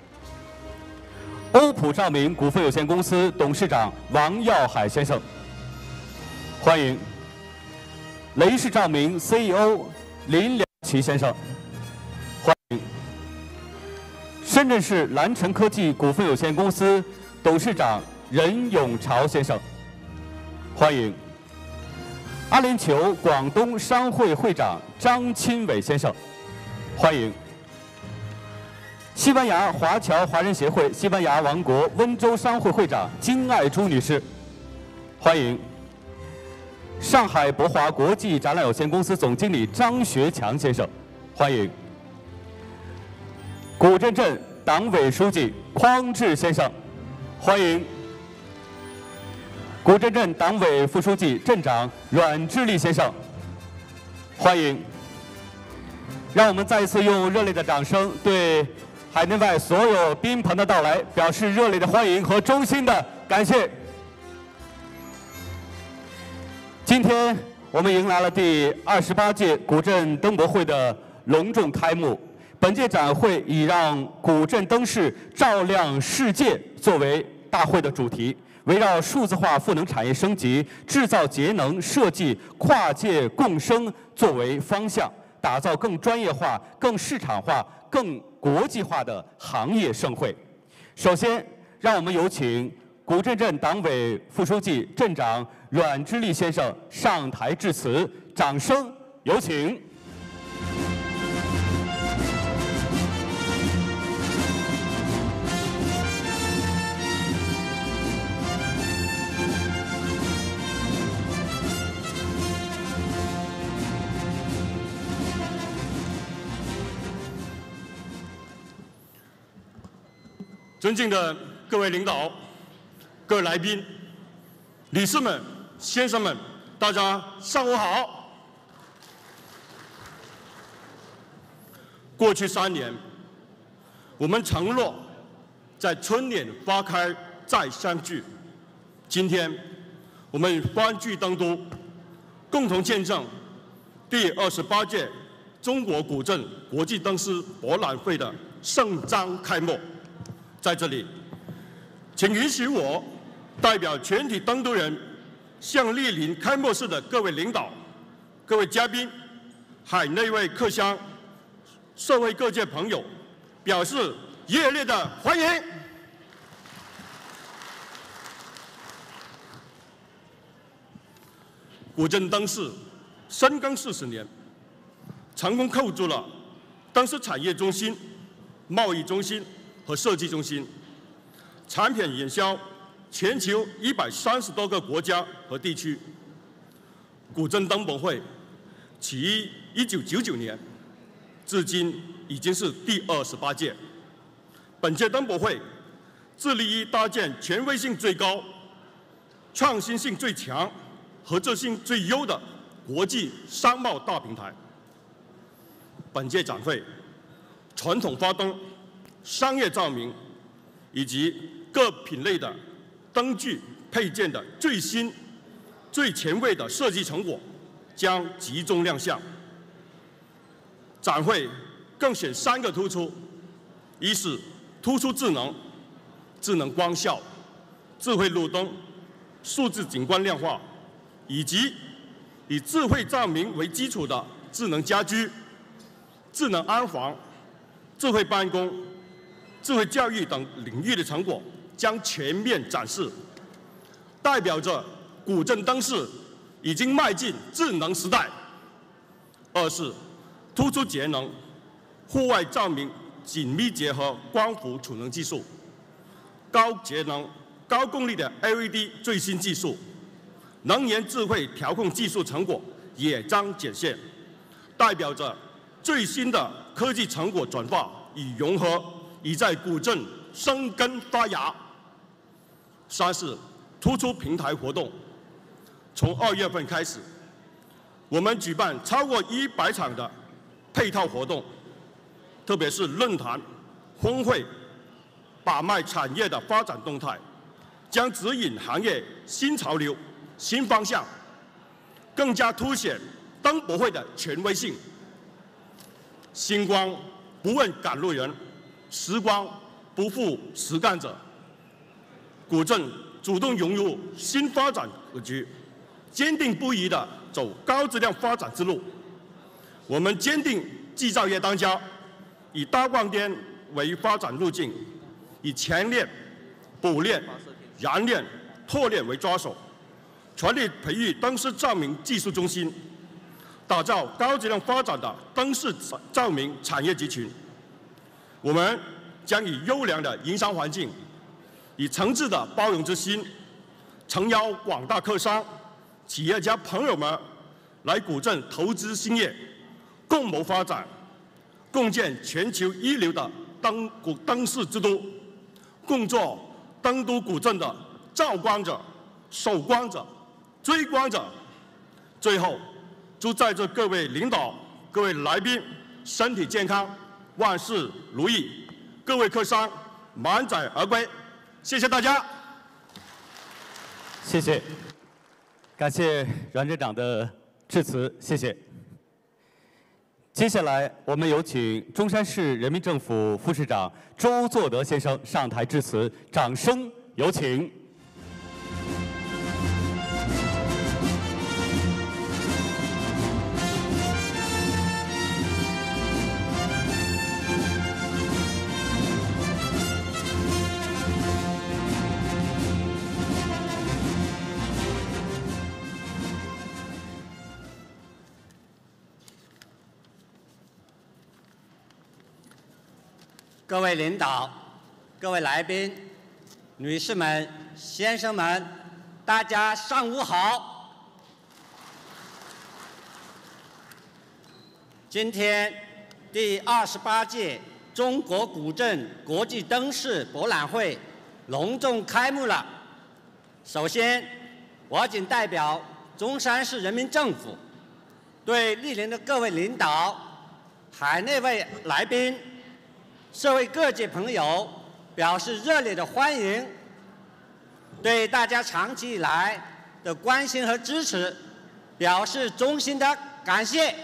欧普照明股份有限公司董事长王耀海先生，欢迎；雷士照明 C E O 林良奇先生，欢迎；深圳市蓝城科技股份有限公司董事长任永朝先生，欢迎；阿联酋广东商会会长张钦伟先生，欢迎。 西班牙华侨华人协会西班牙王国温州商会会长金爱珠女士，欢迎；上海博华国际展览有限公司总经理张学强先生，欢迎；古镇镇党委书记匡志先生，欢迎；古镇镇党委副书记镇长阮志立先生，欢迎。让我们再一次用热烈的掌声对 海内外所有宾朋的到来，表示热烈的欢迎和衷心的感谢。今天我们迎来了第二十八届古镇灯博会的隆重开幕， 本届展会以让古镇灯饰照亮世界作为大会的主题，围绕数字化赋能产业升级、制造节能、设计跨界共生作为方向，打造更专业化、更市场化、更国际化的行业盛会。首先，让我们有请古镇镇党委副书记、镇长阮之立先生上台致辞，掌声有请。 尊敬的各位领导、各位来宾、女士们、先生们，大家上午好。过去三年，我们承诺在春暖花开再相聚。今天，我们欢聚登都，共同见证第二十八届中国古镇国际灯饰博览会的盛章开幕。在这里，请允许我代表全体登都人，向莅临开幕式的各位领导、各位嘉宾、海内外客乡、社会各界朋友，表示热烈的欢迎。古镇灯饰深耕四十年，成功扣住了灯饰产业中心、贸易中心和设计中心，产品营销全球一百三十多个国家和地区。古镇灯博会起于一九九九年，至今已经是第二十八届。本届灯博会致力于搭建权威性最高、创新性最强、合作性最优的国际商贸大平台。本届展会，传统花灯、商业照明以及各品类的灯具配件的最新、最前卫的设计成果将集中亮相。展会更选三个突出：一是突出智能、智能光效、智慧路灯、数字景观亮化，以及以智慧照明为基础的智能家居、智能安防、智慧办公、智慧教育等领域的成果将全面展示，代表着古镇灯饰已经迈进智能时代。二是突出节能，户外照明紧密结合光伏储能技术，高节能、高功率的 L E D 最新技术，能源智慧调控技术成果也将显现，代表着最新的科技成果转化与融合已在古镇生根发芽。三是突出平台活动，从二月份开始，我们举办超过一百场的配套活动，特别是论坛、峰会，把脉产业的发展动态，将指引行业新潮流、新方向，更加凸显灯博会的权威性。星光不问赶路人，时光不负实干者。古镇主动融入新发展格局，坚定不移地走高质量发展之路。我们坚定制造业当家，以大光电为发展路径，以前链、补链、燃链、拓链为抓手，全力培育灯饰照明技术中心，打造高质量发展的灯饰照明产业集群。我们将以优良的营商环境，以诚挚的包容之心，诚邀广大客商、企业家朋友们来古镇投资兴业，共谋发展，共建全球一流的灯古灯饰之都，共做灯都古镇的照光者、守光者、追光者。最后，祝在座各位领导、各位来宾身体健康，万事如意，各位客商满载而归。谢谢大家。 谢谢，感谢阮镇长的致辞，谢谢。 接下来，我们有请中山市人民政府副市长周作德先生上台致辞，掌声有请。 各位领导、各位来宾、女士们、先生们，大家上午好。今天第二十八届中国古镇国际灯饰博览会隆重开幕了。首先，我谨代表中山市人民政府，对莅临的各位领导、海内外来宾、社会各界朋友表示热烈的欢迎，对大家长期以来的关心和支持表示衷心的感谢。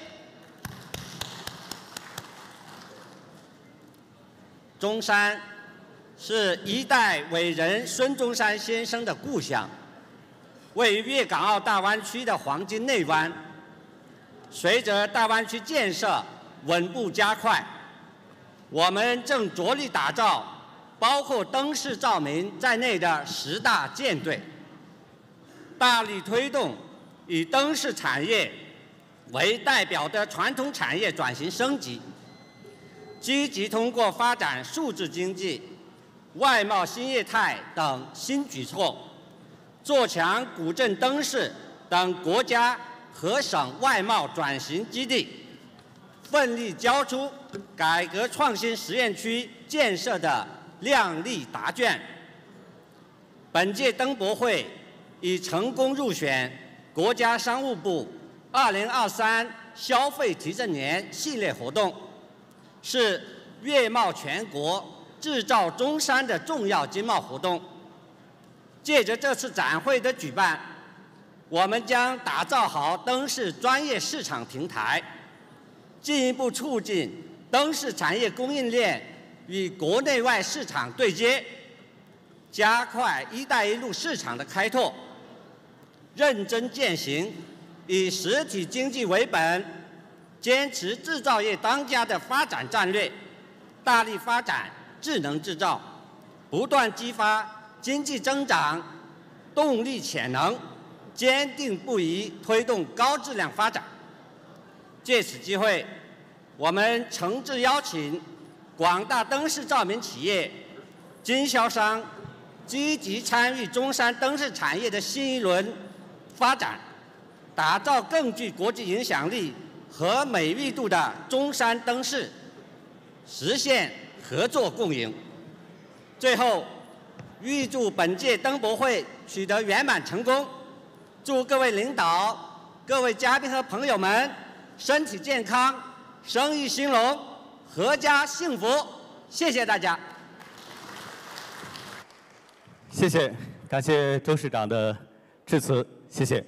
中山是一代伟人孙中山先生的故乡，位于粤港澳大湾区的黄金内湾。随着大湾区建设稳步加快，我们正着力打造包括灯饰照明在内的十大舰队，大力推动以灯饰产业为代表的传统产业转型升级，积极通过发展数字经济、外贸新业态等新举措，做强古镇灯饰等国家和省外贸转型基地，奋力交出改革创新实验区建设的亮丽答卷。本届灯博会已成功入选国家商务部二零二三消费提振年系列活动，是粤贸全国制造中山的重要经贸活动。借着这次展会的举办，我们将打造好灯饰专业市场平台，进一步促进灯饰产业供应链与国内外市场对接，加快“一带一路”市场的开拓，认真践行以实体经济为本、坚持制造业当家的发展战略，大力发展智能制造，不断激发经济增长动力潜能，坚定不移推动高质量发展。借此机会，我们诚挚邀请广大灯饰照明企业、经销商积极参与中山灯饰产业的新一轮发展，打造更具国际影响力和美誉度的中山灯饰，实现合作共赢。最后，预祝本届灯博会取得圆满成功，祝各位领导、各位嘉宾和朋友们身体健康、生意兴隆、阖家幸福。谢谢大家。 谢谢，感谢周市长的致辞，谢谢。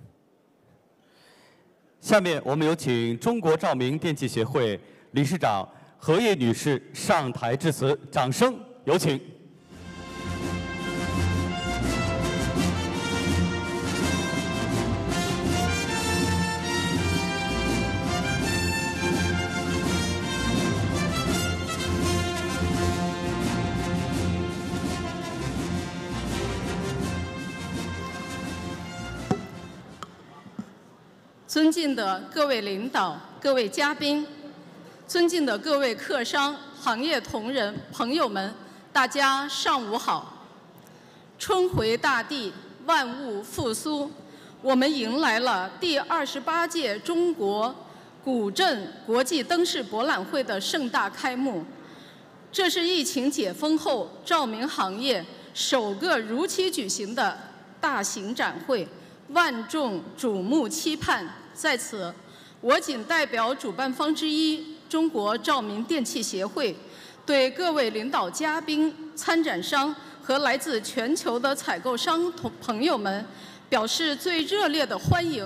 下面我们有请中国照明电器协会理事长何叶女士上台致辞，掌声有请。 尊敬的各位领导、各位嘉宾，尊敬的各位客商、行业同仁、朋友们，大家上午好。春回大地，万物复苏，我们迎来了第二十八届中国古镇国际灯饰博览会的盛大开幕。这是疫情解封后照明行业首个如期举行的大型展会，万众瞩目期盼。在此，我谨代表主办方之一中国照明电器协会，对各位领导嘉宾、参展商和来自全球的采购商同朋友们表示最热烈的欢迎，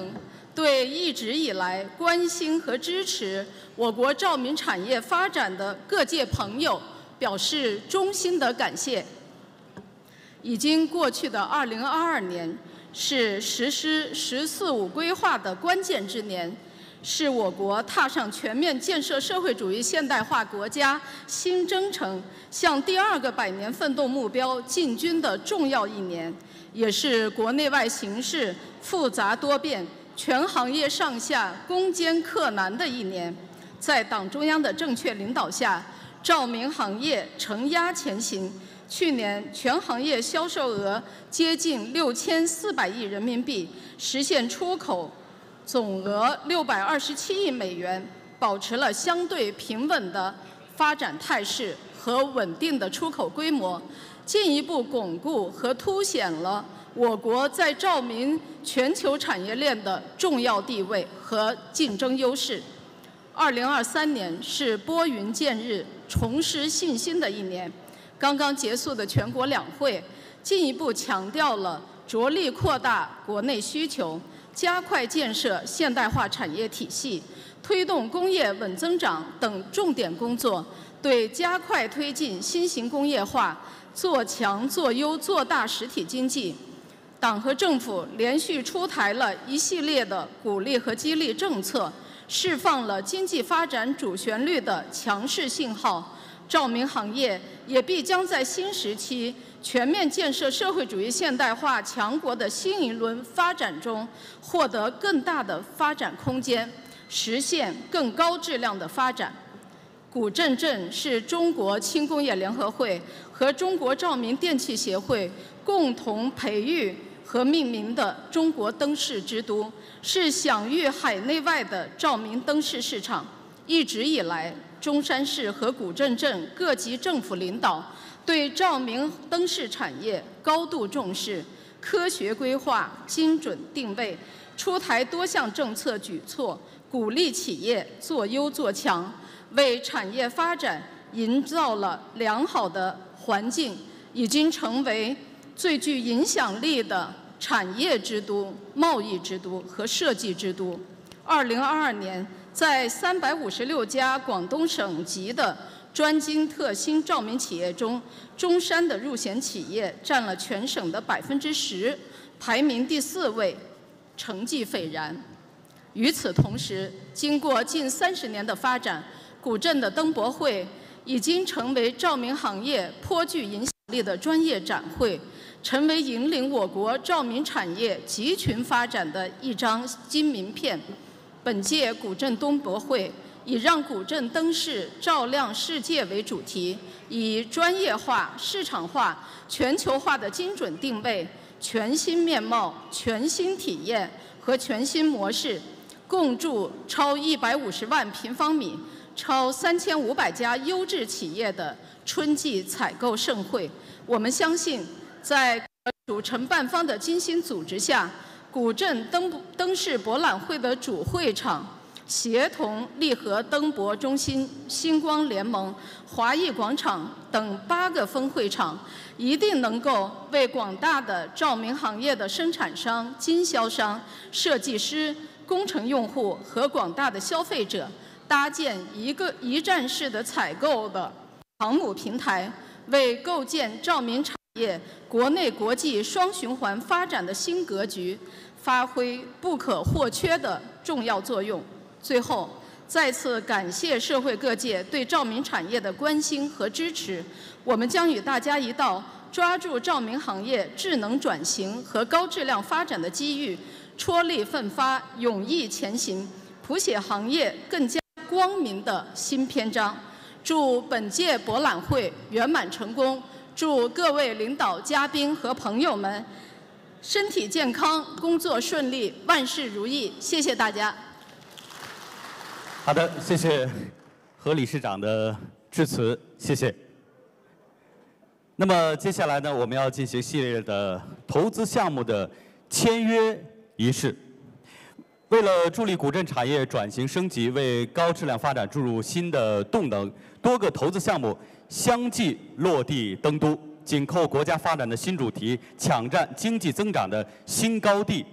对一直以来关心和支持我国照明产业发展的各界朋友表示衷心的感谢。已经过去的二零二二年是实施“十四五”规划的关键之年，是我国踏上全面建设社会主义现代化国家新征程、向第二个百年奋斗目标进军的重要一年，也是国内外形势复杂多变、全行业上下攻坚克难的一年。在党中央的正确领导下，照明行业承压前行。去年全行业销售额接近六千四百亿人民币，实现出口总额六百二十七亿美元，保持了相对平稳的发展态势和稳定的出口规模，进一步巩固和凸显了我国在照明全球产业链的重要地位和竞争优势。二零二三年是拨云见日、重拾信心的一年。刚刚结束的全国两会，进一步强调了着力扩大国内需求，加快建设现代化产业体系，推动工业稳增长等重点工作，对加快推进新型工业化、做强做优做大实体经济，党和政府连续出台了一系列的鼓励和激励政策，释放了经济发展主旋律的强势信号。照明行业也必将在新时期全面建设社会主义现代化强国的新一轮发展中获得更大的发展空间，实现更高质量的发展。古镇镇是中国轻工业联合会和中国照明电器协会共同培育和命名的中国灯饰之都，是享誉海内外的照明灯饰市场。一直以来，中山市和古镇镇各级政府领导对照明灯饰产业高度重视，科学规划、精准定位，出台多项政策举措，鼓励企业做优做强，为产业发展营造了良好的环境，已经成为最具影响力的产业之都、贸易之都和设计之都。二零二二年，在三百五十六家广东省级的专精特新照明企业中，中山的入选企业占了全省的百分之十，排名第四位，成绩斐然。与此同时，经过近三十年的发展，古镇的灯博会已经成为照明行业颇具影响力的专业展会，成为引领我国照明产业集群发展的一张金名片。本届古镇灯博会以让古镇灯饰照亮世界为主题，以专业化、市场化、全球化的精准定位、全新面貌、全新体验和全新模式，共筑超一百五十万平方米、超三千五百家优质企业的春季采购盛会。我们相信，在主承办方的精心组织下，古镇灯灯饰博览会的主会场协同利和灯博中心、星光联盟、华谊广场等八个分会场，一定能够为广大的照明行业的生产商、经销商、设计师、工程用户和广大的消费者搭建一个一站式的采购的航母平台，为构建照明产业国内国际双循环发展的新格局发挥不可或缺的重要作用。最后，再次感谢社会各界对照明产业的关心和支持。我们将与大家一道抓住照明行业智能转型和高质量发展的机遇，踔厉奋发，勇毅前行，谱写行业更加光明的新篇章。祝本届博览会圆满成功，祝各位领导、嘉宾和朋友们身体健康，工作顺利，万事如意。谢谢大家。 好的，谢谢何理事长的致辞，谢谢。那么接下来呢，我们要进行系列的投资项目的签约仪式。为了助力古镇产业转型升级，为高质量发展注入新的动能，多个投资项目相继落地登都，紧扣国家发展的新主题，抢占经济增长的新高地。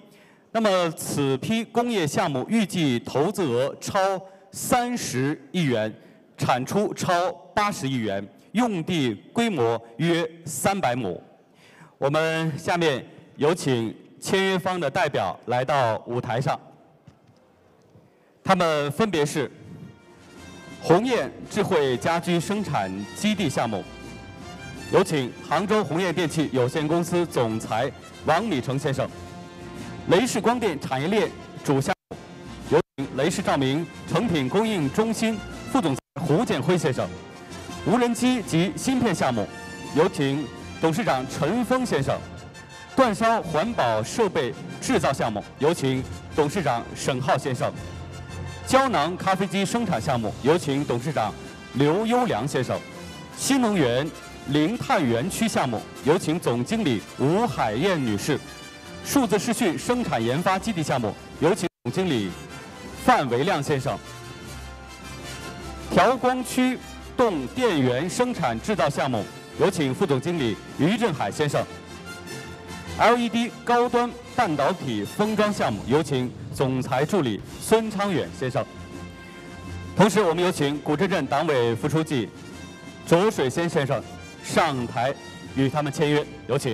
那么此批工业项目预计投资额超三十亿元，产出超八十亿元，用地规模约三百亩。我们下面有请签约方的代表来到舞台上，他们分别是鸿雁智慧家居生产基地项目，有请杭州鸿雁电器有限公司总裁王米成先生；雷士光电产业链主项目，有请雷士照明成品供应中心副总裁胡建辉先生；无人机及芯片项目，有请董事长陈峰先生；煅烧环保设备制造项目，有请董事长沈浩先生；胶囊咖啡机生产项目，有请董事长刘优良先生；新能源零碳园区项目，有请总经理吴海燕女士；数字视讯生产研发基地项目，有请总经理范维亮先生；调光驱动电源生产制造项目，有请副总经理于振海先生。L E D 高端半导体封装项目，有请总裁助理孙昌远先生。同时，我们有请古镇镇党委副书记卓水先先生上台与他们签约，有请。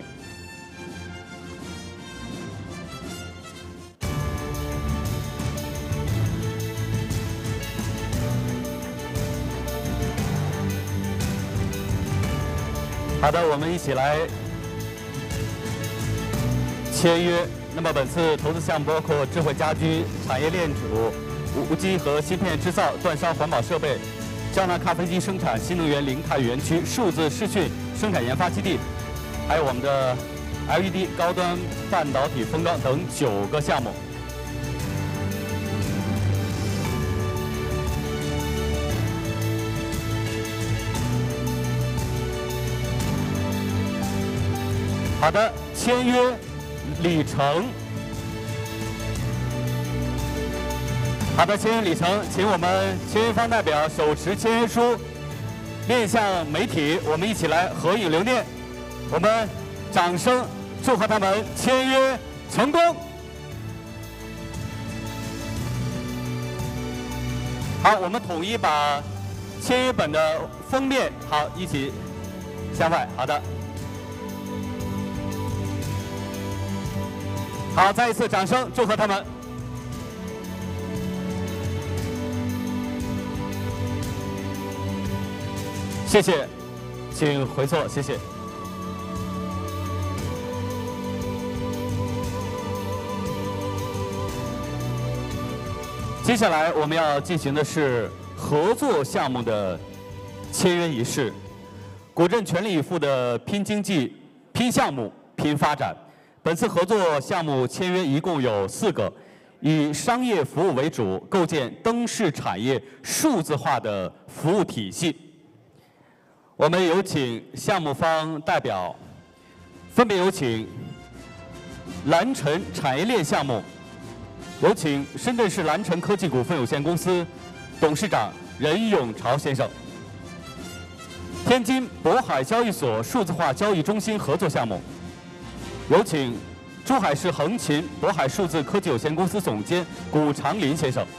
好的，我们一起来签约。那么本次投资项目包括智慧家居产业链主、无机和芯片制造、煅烧环保设备、胶囊咖啡机生产、新能源零碳园区、数字视讯生产研发基地，还有我们的 L E D 高端半导体封装等九个项目。好的，签约里程。好的，签约里程，请我们签约方代表手持签约书，面向媒体，我们一起来合影留念。我们掌声祝贺他们签约成功。好，我们统一把签约本的封面好一起向外。好的。好，再一次掌声祝贺他们。谢谢，请回座，谢谢。接下来我们要进行的是合作项目的签约仪式。古镇全力以赴的拼经济、拼项目、拼发展。本次合作项目签约一共有四个，以商业服务为主，构建灯饰产业数字化的服务体系。我们有请项目方代表，分别有请蓝晨产业链项目，有请深圳市蓝晨科技股份有限公司董事长任永朝先生；天津渤海交易所数字化交易中心合作项目，有请珠海市横琴渤海数字科技有限公司总监古长林先生；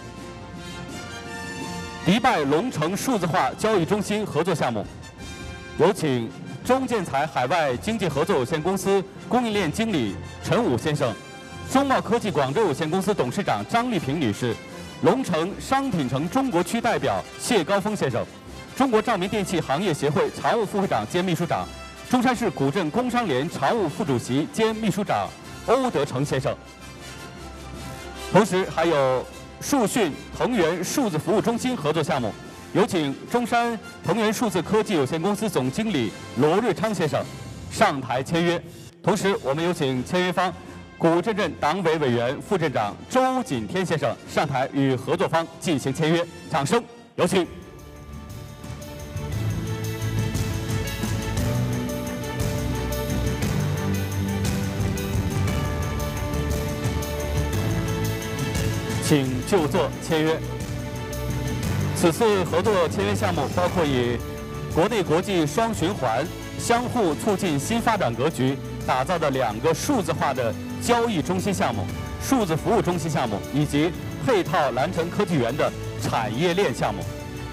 迪拜龙城数字化交易中心合作项目，有请中建材海外经济合作有限公司供应链经理陈武先生，中贸科技广州有限公司董事长张丽萍女士，龙城商品城中国区代表谢高峰先生，中国照明电器行业协会常务副会长兼秘书长，中山市古镇工商联常务副主席兼秘书长欧德成先生。同时还有数讯腾源数字服务中心合作项目，有请中山腾源数字科技有限公司总经理罗瑞昌先生上台签约。同时，我们有请签约方古镇镇党委委员、副镇长周锦天先生上台与合作方进行签约。掌声有请。请就座签约。此次合作签约项目包括以国内国际双循环、相互促进新发展格局打造的两个数字化的交易中心项目： 数字服务中心项目以及配套蓝城科技园的产业链项目。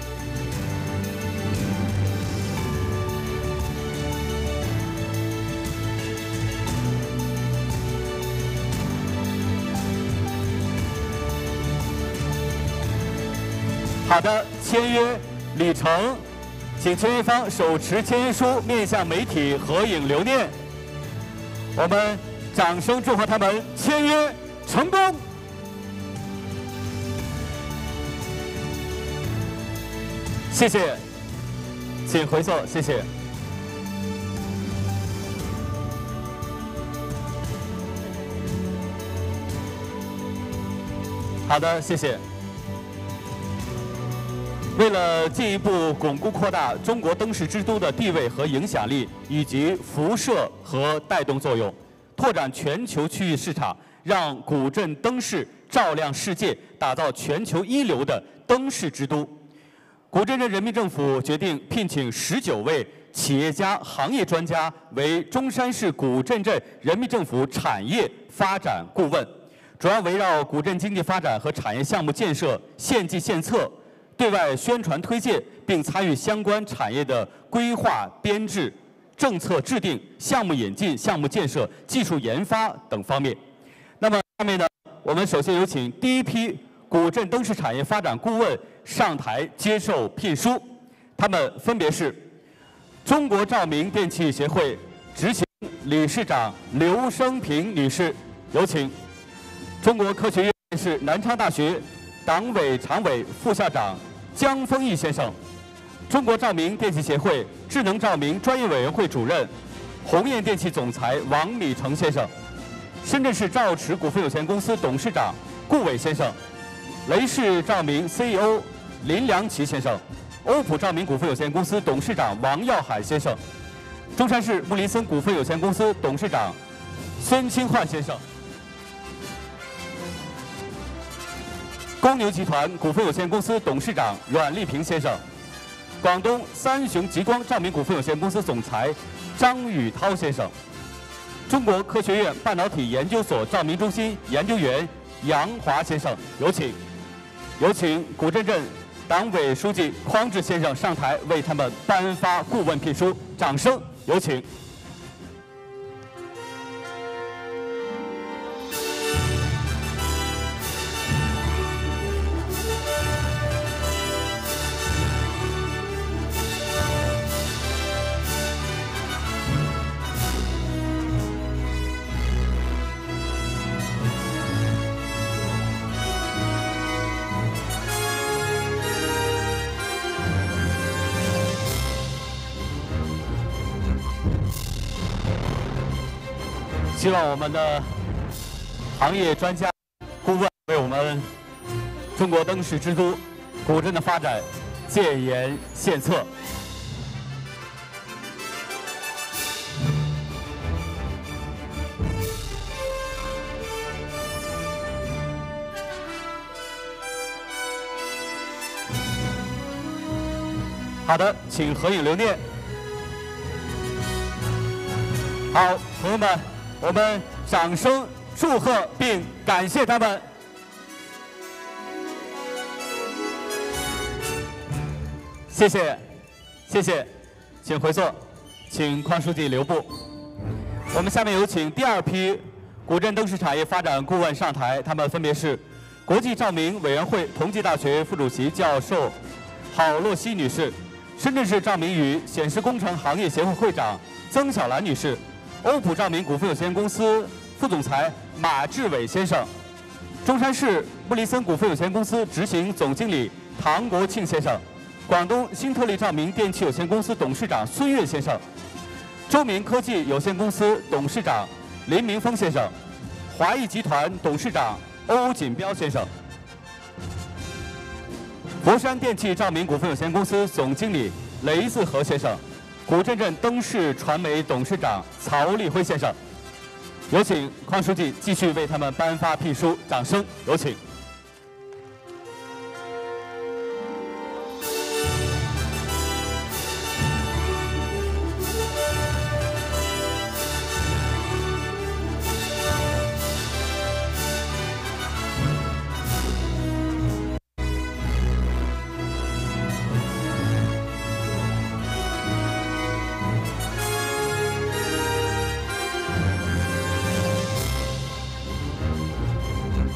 好的，签约礼成，请签约方手持签约书面向媒体合影留念。我们掌声祝贺他们签约成功。谢谢，请回座，谢谢。好的，谢谢。为了进一步巩固扩大中国灯饰之都的地位和影响力，以及辐射和带动作用，拓展全球区域市场，让古镇灯饰照亮世界，打造全球一流的灯饰之都，古镇镇人民政府决定聘请十九位企业家、行业专家为中山市古镇镇人民政府产业发展顾问，主要围绕古镇经济发展和产业项目建设献计献策。对外宣传推荐，并参与相关产业的规划编制、政策制定、项目引进、项目建设、技术研发等方面。那么下面呢，我们首先有请第一批古镇灯饰产业发展顾问上台接受聘书，他们分别是中国照明电器协会执行理事长刘生平女士，有请；中国科学院是南昌大学党委常委、副校长江丰毅先生，中国照明电器协会智能照明专业委员会主任鸿雁电器总裁王米成先生，深圳市兆驰股份有限公司董事长顾伟先生，雷士照明 C E O 林良奇先生，欧普照明股份有限公司董事长王耀海先生，中山市穆林森股份有限公司董事长孙清焕先生，公牛集团股份有限公司董事长阮丽萍先生，广东三雄极光照明股份有限公司总裁张宇涛先生，中国科学院半导体研究所照明中心研究员杨华先生，有请。有请古镇镇党委书记匡志先生上台为他们颁发顾问聘书，掌声有请。希望我们的行业专家顾问为我们中国灯饰之都古镇的发展建言献策。好的，请合影留念。好，朋友们，我们掌声祝贺并感谢他们。谢谢，谢谢，请回座，请匡书记留步。我们下面有请第二批古镇灯饰产业发展顾问上台，他们分别是国际照明委员会同济大学副主席教授郝洛西女士，深圳市照明与显示工程行业协会会长曾小兰女士，欧普照明股份有限公司副总裁马志伟先生，中山市穆利森股份有限公司执行总经理唐国庆先生，广东新特利照明电器有限公司董事长孙越先生，周明科技有限公司董事长林明峰先生，华谊集团董事长欧锦彪先生，佛山电气照明股份有限公司总经理雷自和先生，古镇镇灯饰传媒董事长曹立辉先生。有请匡书记继续为他们颁发聘书，掌声有请。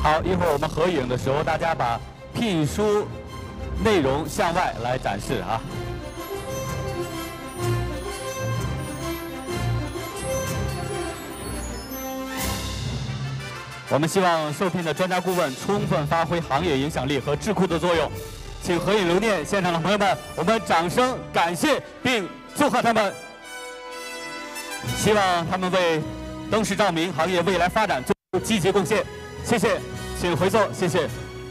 好，一会儿我们合影的时候，大家把聘书内容向外来展示啊。我们希望受聘的专家顾问充分发挥行业影响力和智库的作用。请合影留念，现场的朋友们，我们掌声感谢并祝贺他们。希望他们为灯饰照明行业未来发展做出积极贡献。谢谢，请回座，谢谢。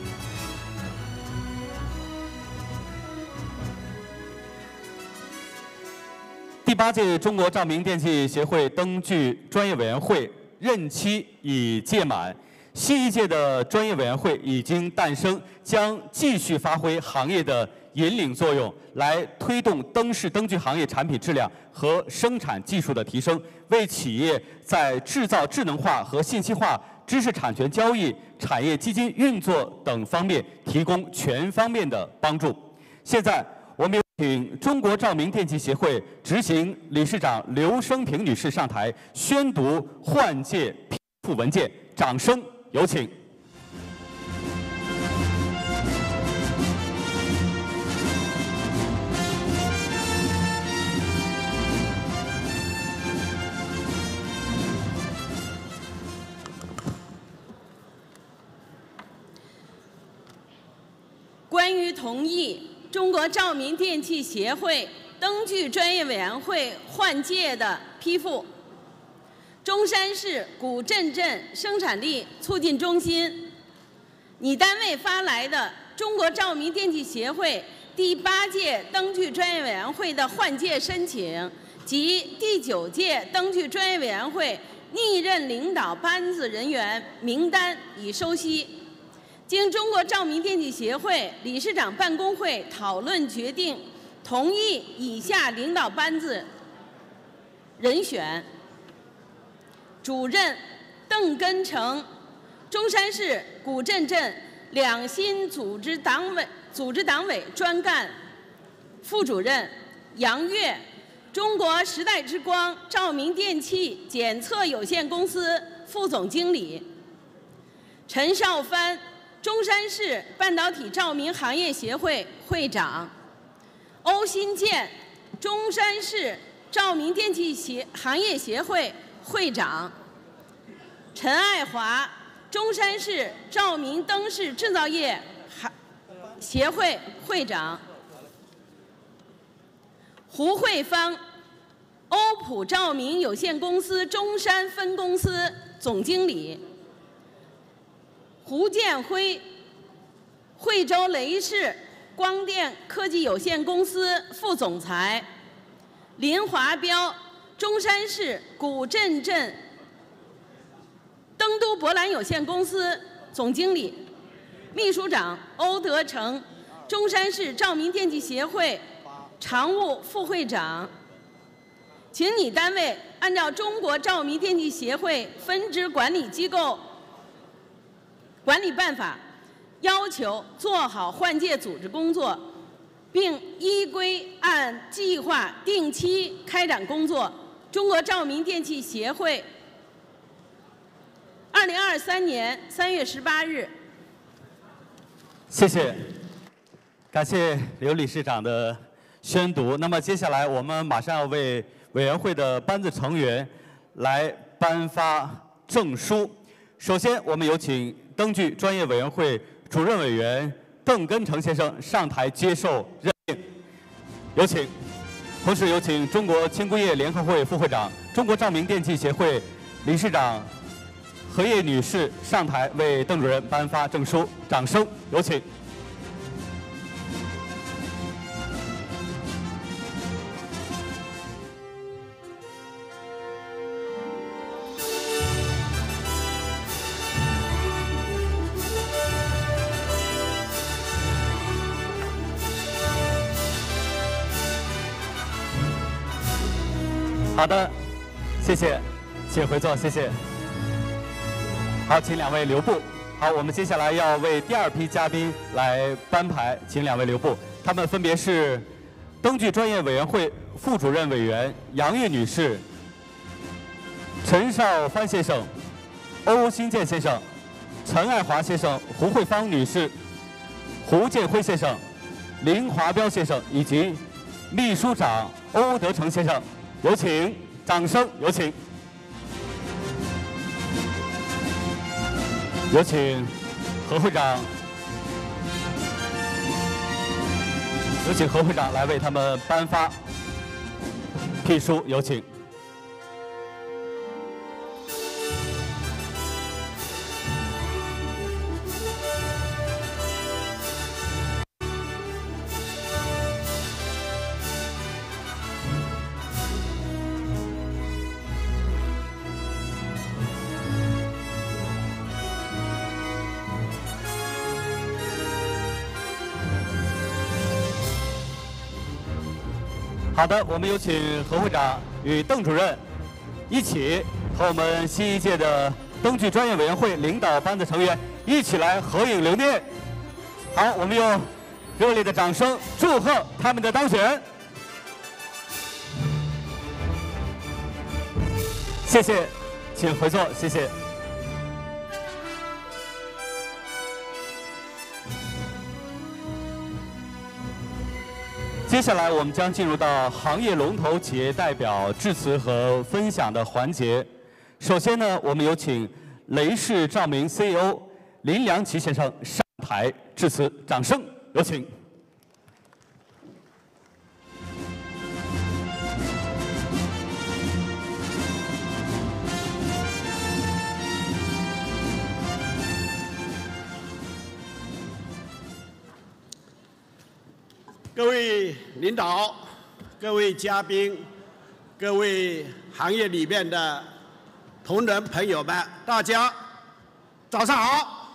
第八届中国照明电器协会灯具专业委员会任期已届满，新一届的专业委员会已经诞生，将继续发挥行业的引领作用，来推动灯饰灯具行业产品质量和生产技术的提升，为企业在制造智能化和信息化、知识产权交易、产业基金运作等方面提供全方面的帮助。现在，我们有请中国照明电器协会执行理事长刘生平女士上台宣读换届批复文件，掌声有请。 关于同意中国照明电器协会灯具专业委员会换届的批复，中山市古镇镇生产力促进中心，你单位发来的中国照明电器协会第八届灯具专业委员会的换届申请及第九届灯具专业委员会历任领导班子人员名单已收悉。经中国照明电器协会理事长办公会讨论决定，同意以下领导班子人选：主任邓根成，中山市古镇镇两新组织党委组织党委专干副主任；杨越，中国时代之光照明电器检测有限公司副总经理；陈少帆，中山市半导体照明行业协会会长；欧新建，中山市照明电器协行业协会会长；陈爱华，中山市照明灯饰制造业协会会长；胡慧芳，欧普照明有限公司中山分公司总经理；胡建辉，惠州雷士光电科技有限公司副总裁；林华彪，中山市古镇镇灯都博览有限公司总经理；秘书长欧德成，中山市照明电器协会常务副会长。请你单位按照中国照明电器协会分支管理机构管理办法，要求做好换届组织工作，并依规按计划定期开展工作。中国照明电器协会，二零二三年三月十八日。 谢谢，感谢刘理事长的宣读。那么接下来我们马上要为委员会的班子成员来颁发证书。首先，我们有请灯具专业委员会主任委员邓根成先生上台接受任命，有请。同时有请中国轻工业联合会副会长、中国照明电器协会理事长何叶女士上台为邓主任颁发证书，掌声有请。好的，谢谢，请回座，谢谢。好，请两位留步。好，我们接下来要为第二批嘉宾来颁牌，请两位留步。他们分别是灯具专业委员会副主任委员杨玉女士、陈少帆先生、欧新建先生、 陈爱华先生、胡慧芳女士、胡建辉先生、林华彪先生以及秘书长欧德成先生，有请，掌声有请。有请何会长，有请何会长来为他们颁发聘书，有请。好的，我们有请何会长与邓主任一起和我们新一届的灯具专业委员会领导班的成员一起来合影留念。好，我们用热烈的掌声祝贺他们的当选。谢谢，请回座，谢谢。接下来，我们将进入到行业龙头企业代表致辞和分享的环节。首先呢，我们有请雷士照明 C E O 林良奇先生上台致辞，掌声有请。 各位领导、各位嘉宾、各位行业里面的同仁朋友们，大家早上好！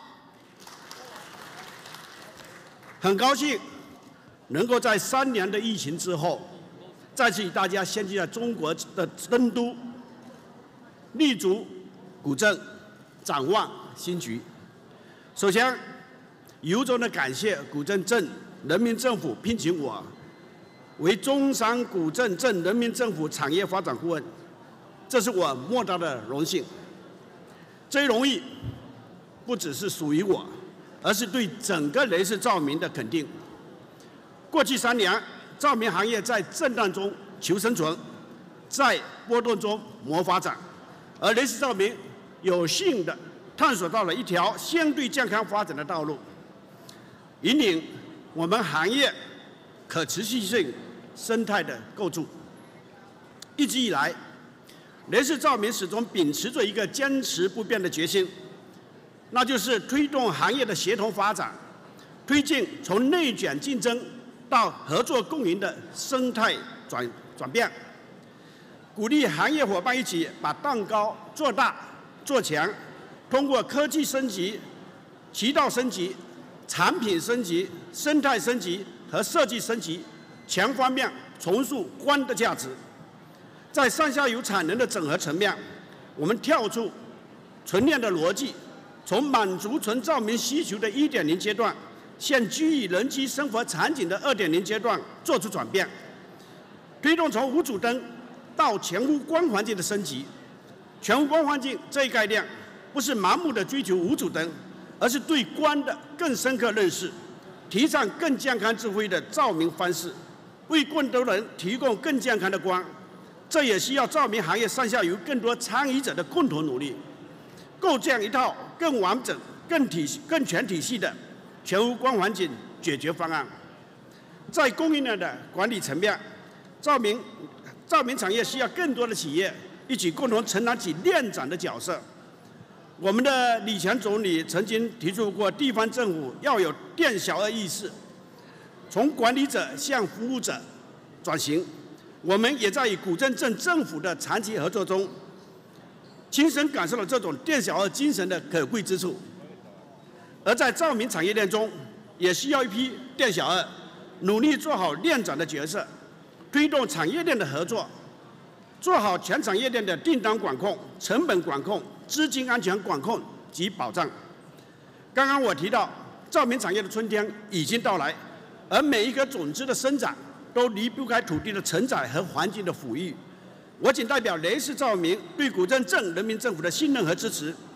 很高兴能够在三年的疫情之后，再次与大家相聚在中国的灯都，立足古镇，展望新局。首先，由衷的感谢古镇镇人民政府聘请我为中山古镇镇人民政府产业发展顾问，这是我莫大的荣幸。这一荣誉不只是属于我，而是对整个雷士照明的肯定。过去三年，照明行业在震荡中求生存，在波动中谋发展，而雷士照明有幸地探索到了一条相对健康发展的道路，引领我们行业可持续性生态的构筑。一直以来，雷士照明始终秉持着一个坚持不变的决心，那就是推动行业的协同发展，推进从内卷竞争到合作共赢的生态转转变，鼓励行业伙伴一起把蛋糕做大做强，通过科技升级、渠道升级、产品升级、生态升级和设计升级，全方面重塑光的价值。在上下游产能的整合层面，我们跳出纯链的逻辑，从满足纯照明需求的 一点零 阶段，向居于人机生活场景的 二点零 阶段做出转变，推动从无主灯到全屋光环境的升级。全屋光环境这一概念，不是盲目的追求无主灯，而是对光的更深刻认识，提倡更健康智慧的照明方式，为更多人提供更健康的光。这也需要照明行业上下游更多参与者的共同努力，构建一套更完整、更体更全体系的全屋光环境解决方案。在供应链的管理层面，照明照明产业需要更多的企业一起共同承担起链长的角色。我们的李强总理曾经提出过，地方政府要有店小二意识，从管理者向服务者转型。我们也在与古镇镇政府的长期合作中，亲身感受了这种店小二精神的可贵之处。而在照明产业链中，也需要一批店小二，努力做好链长的角色，推动产业链的合作，做好全产业链的订单管控、成本管控、资金安全管控及保障。刚刚我提到，照明产业的春天已经到来，而每一颗种子的生长都离不开土地的承载和环境的抚育。我仅代表雷士照明对古镇镇人民政府的信任和支持，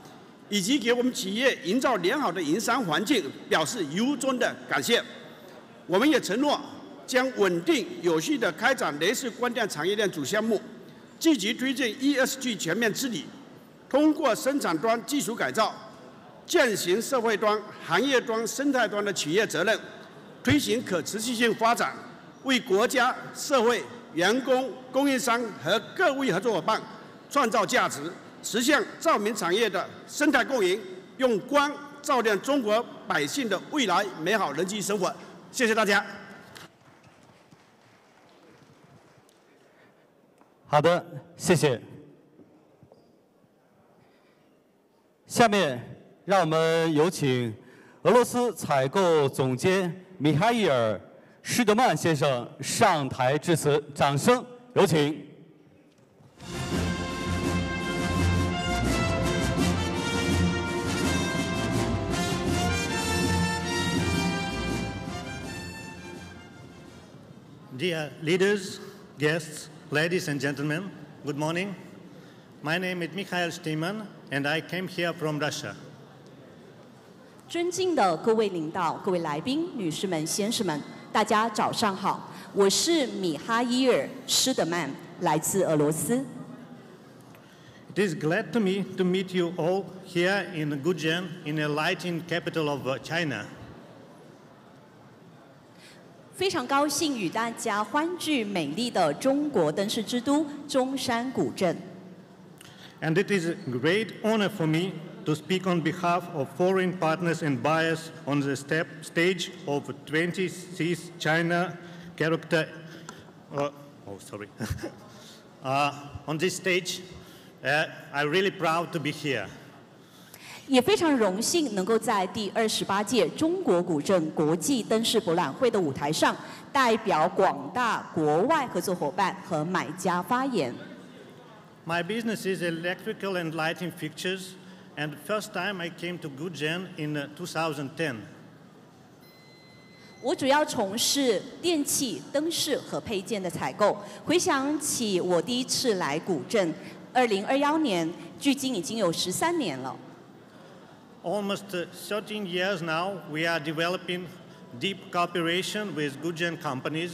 以及给我们企业营造良好的营商环境，表示由衷的感谢。我们也承诺将稳定有序地开展雷士光电产业链主项目，积极推进 E S G 全面治理，通过生产端技术改造，践行社会端、行业端、生态端的企业责任，推行可持续性发展，为国家、社会、员工、供应商和各位合作伙伴创造价值，实现照明产业的生态共赢，用光照亮中国百姓的未来美好人居生活。谢谢大家。 好的，谢谢。下面让我们有请俄罗斯采购总监米哈伊尔·施德曼先生上台致辞，掌声有请。 Dear leaders, guests, ladies and gentlemen, good morning. My name is Mikhail Steman, and I came here from Russia. 尊敬的各位领导、各位来宾、女士们、先生们，大家早上好，我是米哈伊尔·施德曼，来自俄罗斯。 It is glad to me to meet you all here in Guzhen, in the lighting capital of China. 非常高兴与大家欢聚美丽的中国灯饰之都中山古镇。 And it is a great honor for me to speak on behalf of foreign partners and buyers on the step stage of twenty-sixth China character. Uh, oh, sorry. uh, on this stage, uh, I'm really proud to be here. 也非常荣幸能够在第二十八届中国古镇国际灯饰博览会的舞台上，代表广大国外合作伙伴和买家发言。 My business is electrical and lighting fixtures, and the first time I came to Guzhen in two thousand ten. 我主要从事电器、灯饰和配件的采购。回想起我第一次来古镇，二零二一年，距今已经有十三年了。 Almost thirteen years now, we are developing deep cooperation with Guzhen companies.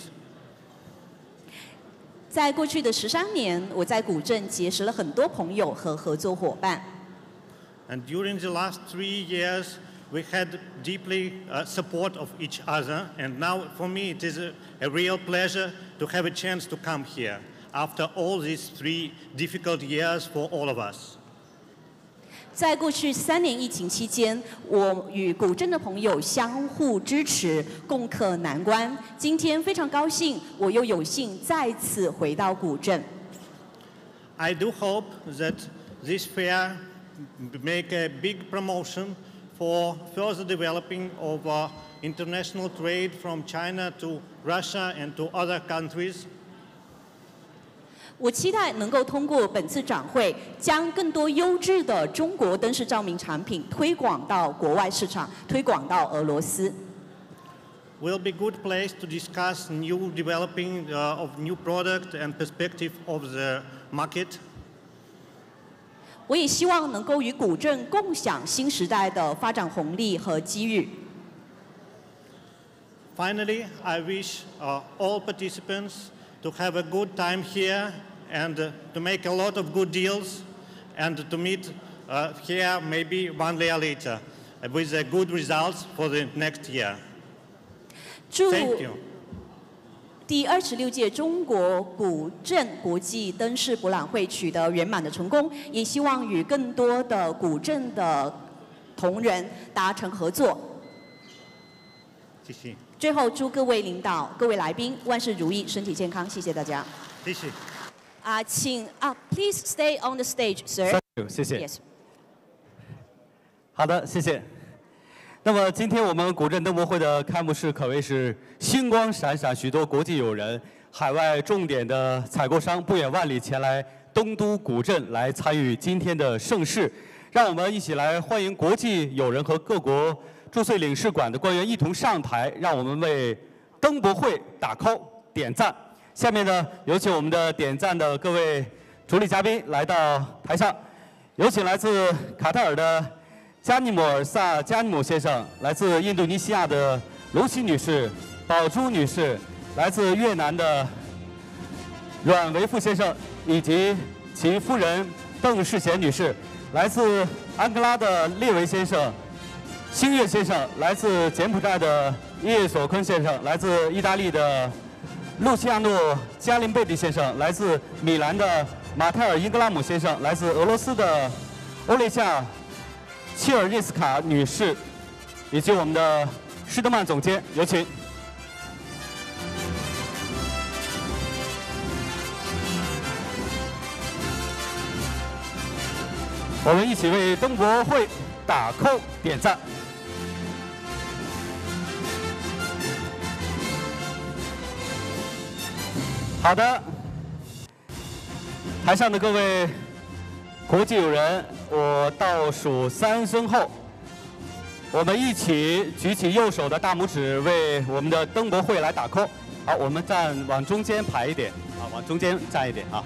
在过去的十三年，我在古镇结识了很多朋友和合作伙伴。 And during the last three years, we had deeply uh, support of each other. And now, for me, it is a, a real pleasure to have a chance to come here after all these three difficult years for all of us. 在过去三年疫情期间，我与古镇的朋友相互支持，共克难关。今天非常高兴，我又有幸再次回到古镇。 I do hope that this fair make a big promotion for further developing of uh, international trade from China to Russia and to other countries. 我期待能够通过本次展会，将更多优质的中国灯饰照明产品推广到国外市场，推广到俄罗斯。 Will be good place to discuss new developing uh, of new product and perspective of the market. 我也希望能够与古镇共享新时代的发展红利和机遇。 Finally, I wish uh, all participants to have a good time here and uh, to make a lot of good deals and to meet uh, here maybe one year later with uh, good results for the next year. Thank you. 第二十六届中国古镇国际灯饰博览会取得圆满的成功，也希望与更多的古镇的同仁达成合作。 谢谢。 最后，祝各位领导、各位来宾万事如意、身体健康，谢谢大家。 谢谢。 啊，请啊 ，Please stay on the stage, sir. Thank you， 谢谢。 Yes. 好的，谢谢。那么今天我们古镇灯博会的开幕式可谓是星光闪闪，许多国际友人、海外重点的采购商不远万里前来东都古镇来参与今天的盛事。让我们一起来欢迎国际友人和各国驻穗领事馆的官员一同上台，让我们为灯博会打 call 点赞。下面呢，有请我们的点赞的各位主礼嘉宾来到台上，有请来自卡塔尔的加尼姆尔萨加尼姆先生，来自印度尼西亚的卢西女士、宝珠女士，来自越南的阮维富先生，以及其夫人邓世贤女士，来自安哥拉的列维先生、星月先生，来自柬埔寨的叶索坤先生，来自意大利的路西亚诺加林贝蒂先生，来自米兰的马泰尔英格拉姆先生，来自俄罗斯的欧列夏切尔涅斯卡女士，以及我们的施德曼总监，有请。我们一起为灯博会打 call 点赞。好的，台上的各位国际友人，我倒数三声后，我们一起举起右手的大拇指，为我们的灯博会来打 call。好，我们站往中间排一点，啊，往中间站一点啊。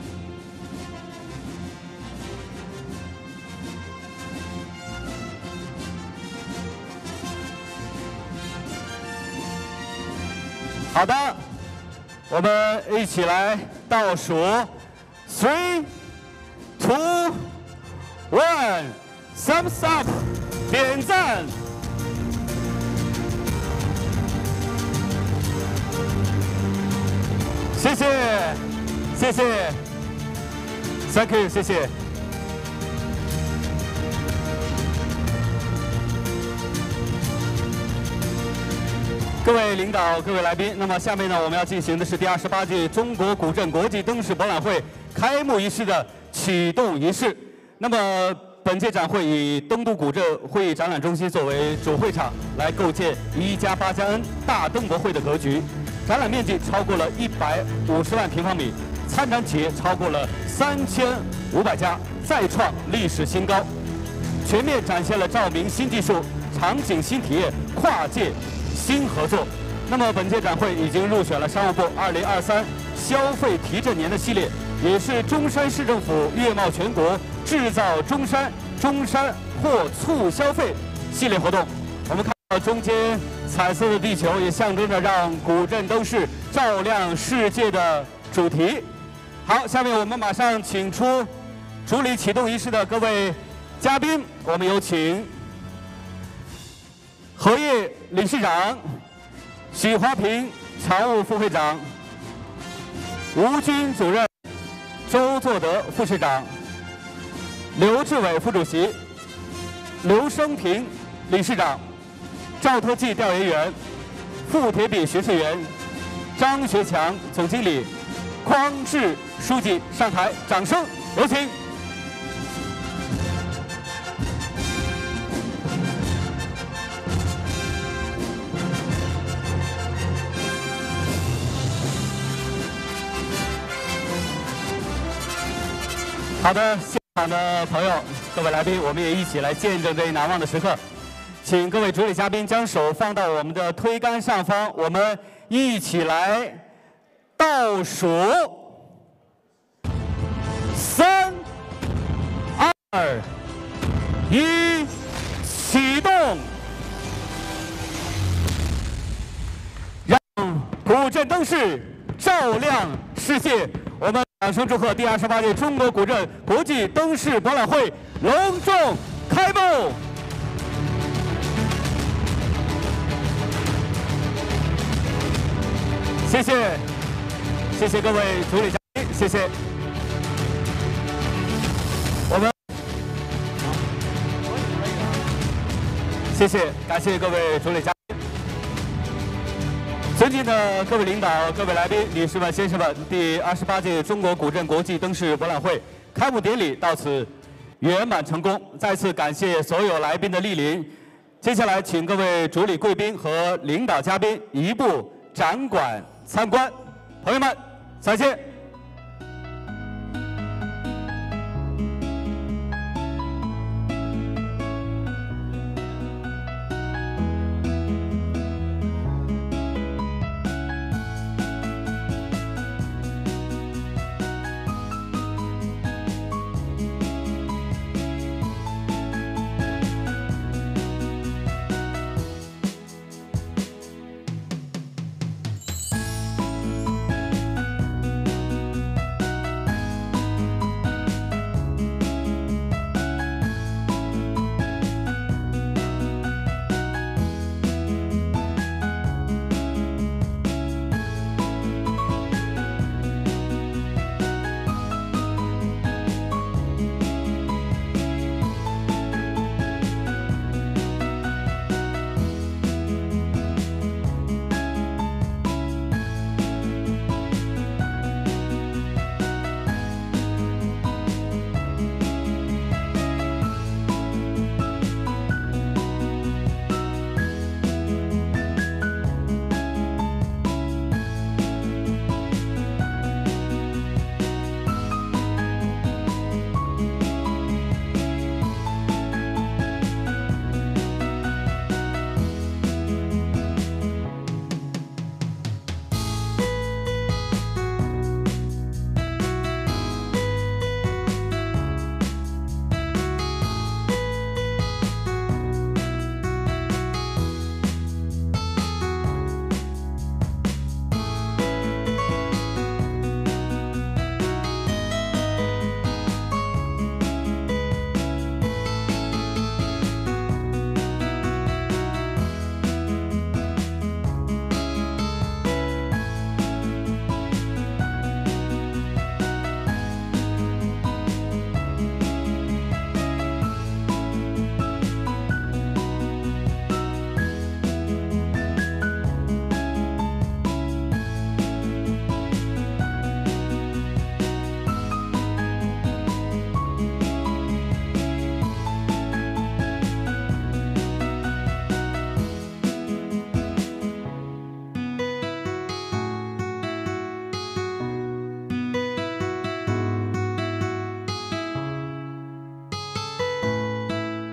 好的，我们一起来倒数 three, two, one, thumbs up， 点赞。谢谢，谢谢 ，Thank you， 谢谢。各位领导、各位来宾，那么下面呢，我们要进行的是第二十八届中国古镇国际灯饰博览会开幕仪式的启动仪式。那么本届展会以东都古镇会议展览中心作为主会场，来构建一加八加 N 大灯博会的格局。展览面积超过了一百五十万平方米，参展企业超过了三千五百家，再创历史新高，全面展现了照明新技术、场景新体验、跨界新合作。那么本届展会已经入选了商务部二零二三消费提振年的系列，也是中山市政府粤贸全国制造中山中山货促消费系列活动。我们看到中间彩色的地球，也象征着让古镇灯饰照亮世界的主题。好，下面我们马上请出主礼启动仪式的各位嘉宾，我们有请何业理事长、许华平常务副会长、吴军主任、周作德副市长、刘志伟副主席、刘生平理事长、赵特技调研员、傅铁笔学士员、张学强总经理、匡志书记上台，掌声有请。好的，现场的朋友、各位来宾，我们也一起来见证这一难忘的时刻。请各位主礼嘉宾将手放到我们的推杆上方，我们一起来倒数三、二、一，启动，让古镇灯饰照亮世界。我们掌声祝贺第二十八届中国古镇国际灯饰博览会隆重开幕！谢谢，谢谢各位主礼嘉宾，谢谢。我们谢谢，感谢各位主礼嘉宾。尊敬的各位领导、各位来宾、女士们、先生们，第二十八届中国古镇国际灯饰博览会开幕典礼到此圆满成功。再次感谢所有来宾的莅临。接下来，请各位主礼贵宾和领导嘉宾移步展馆参观。朋友们，再见。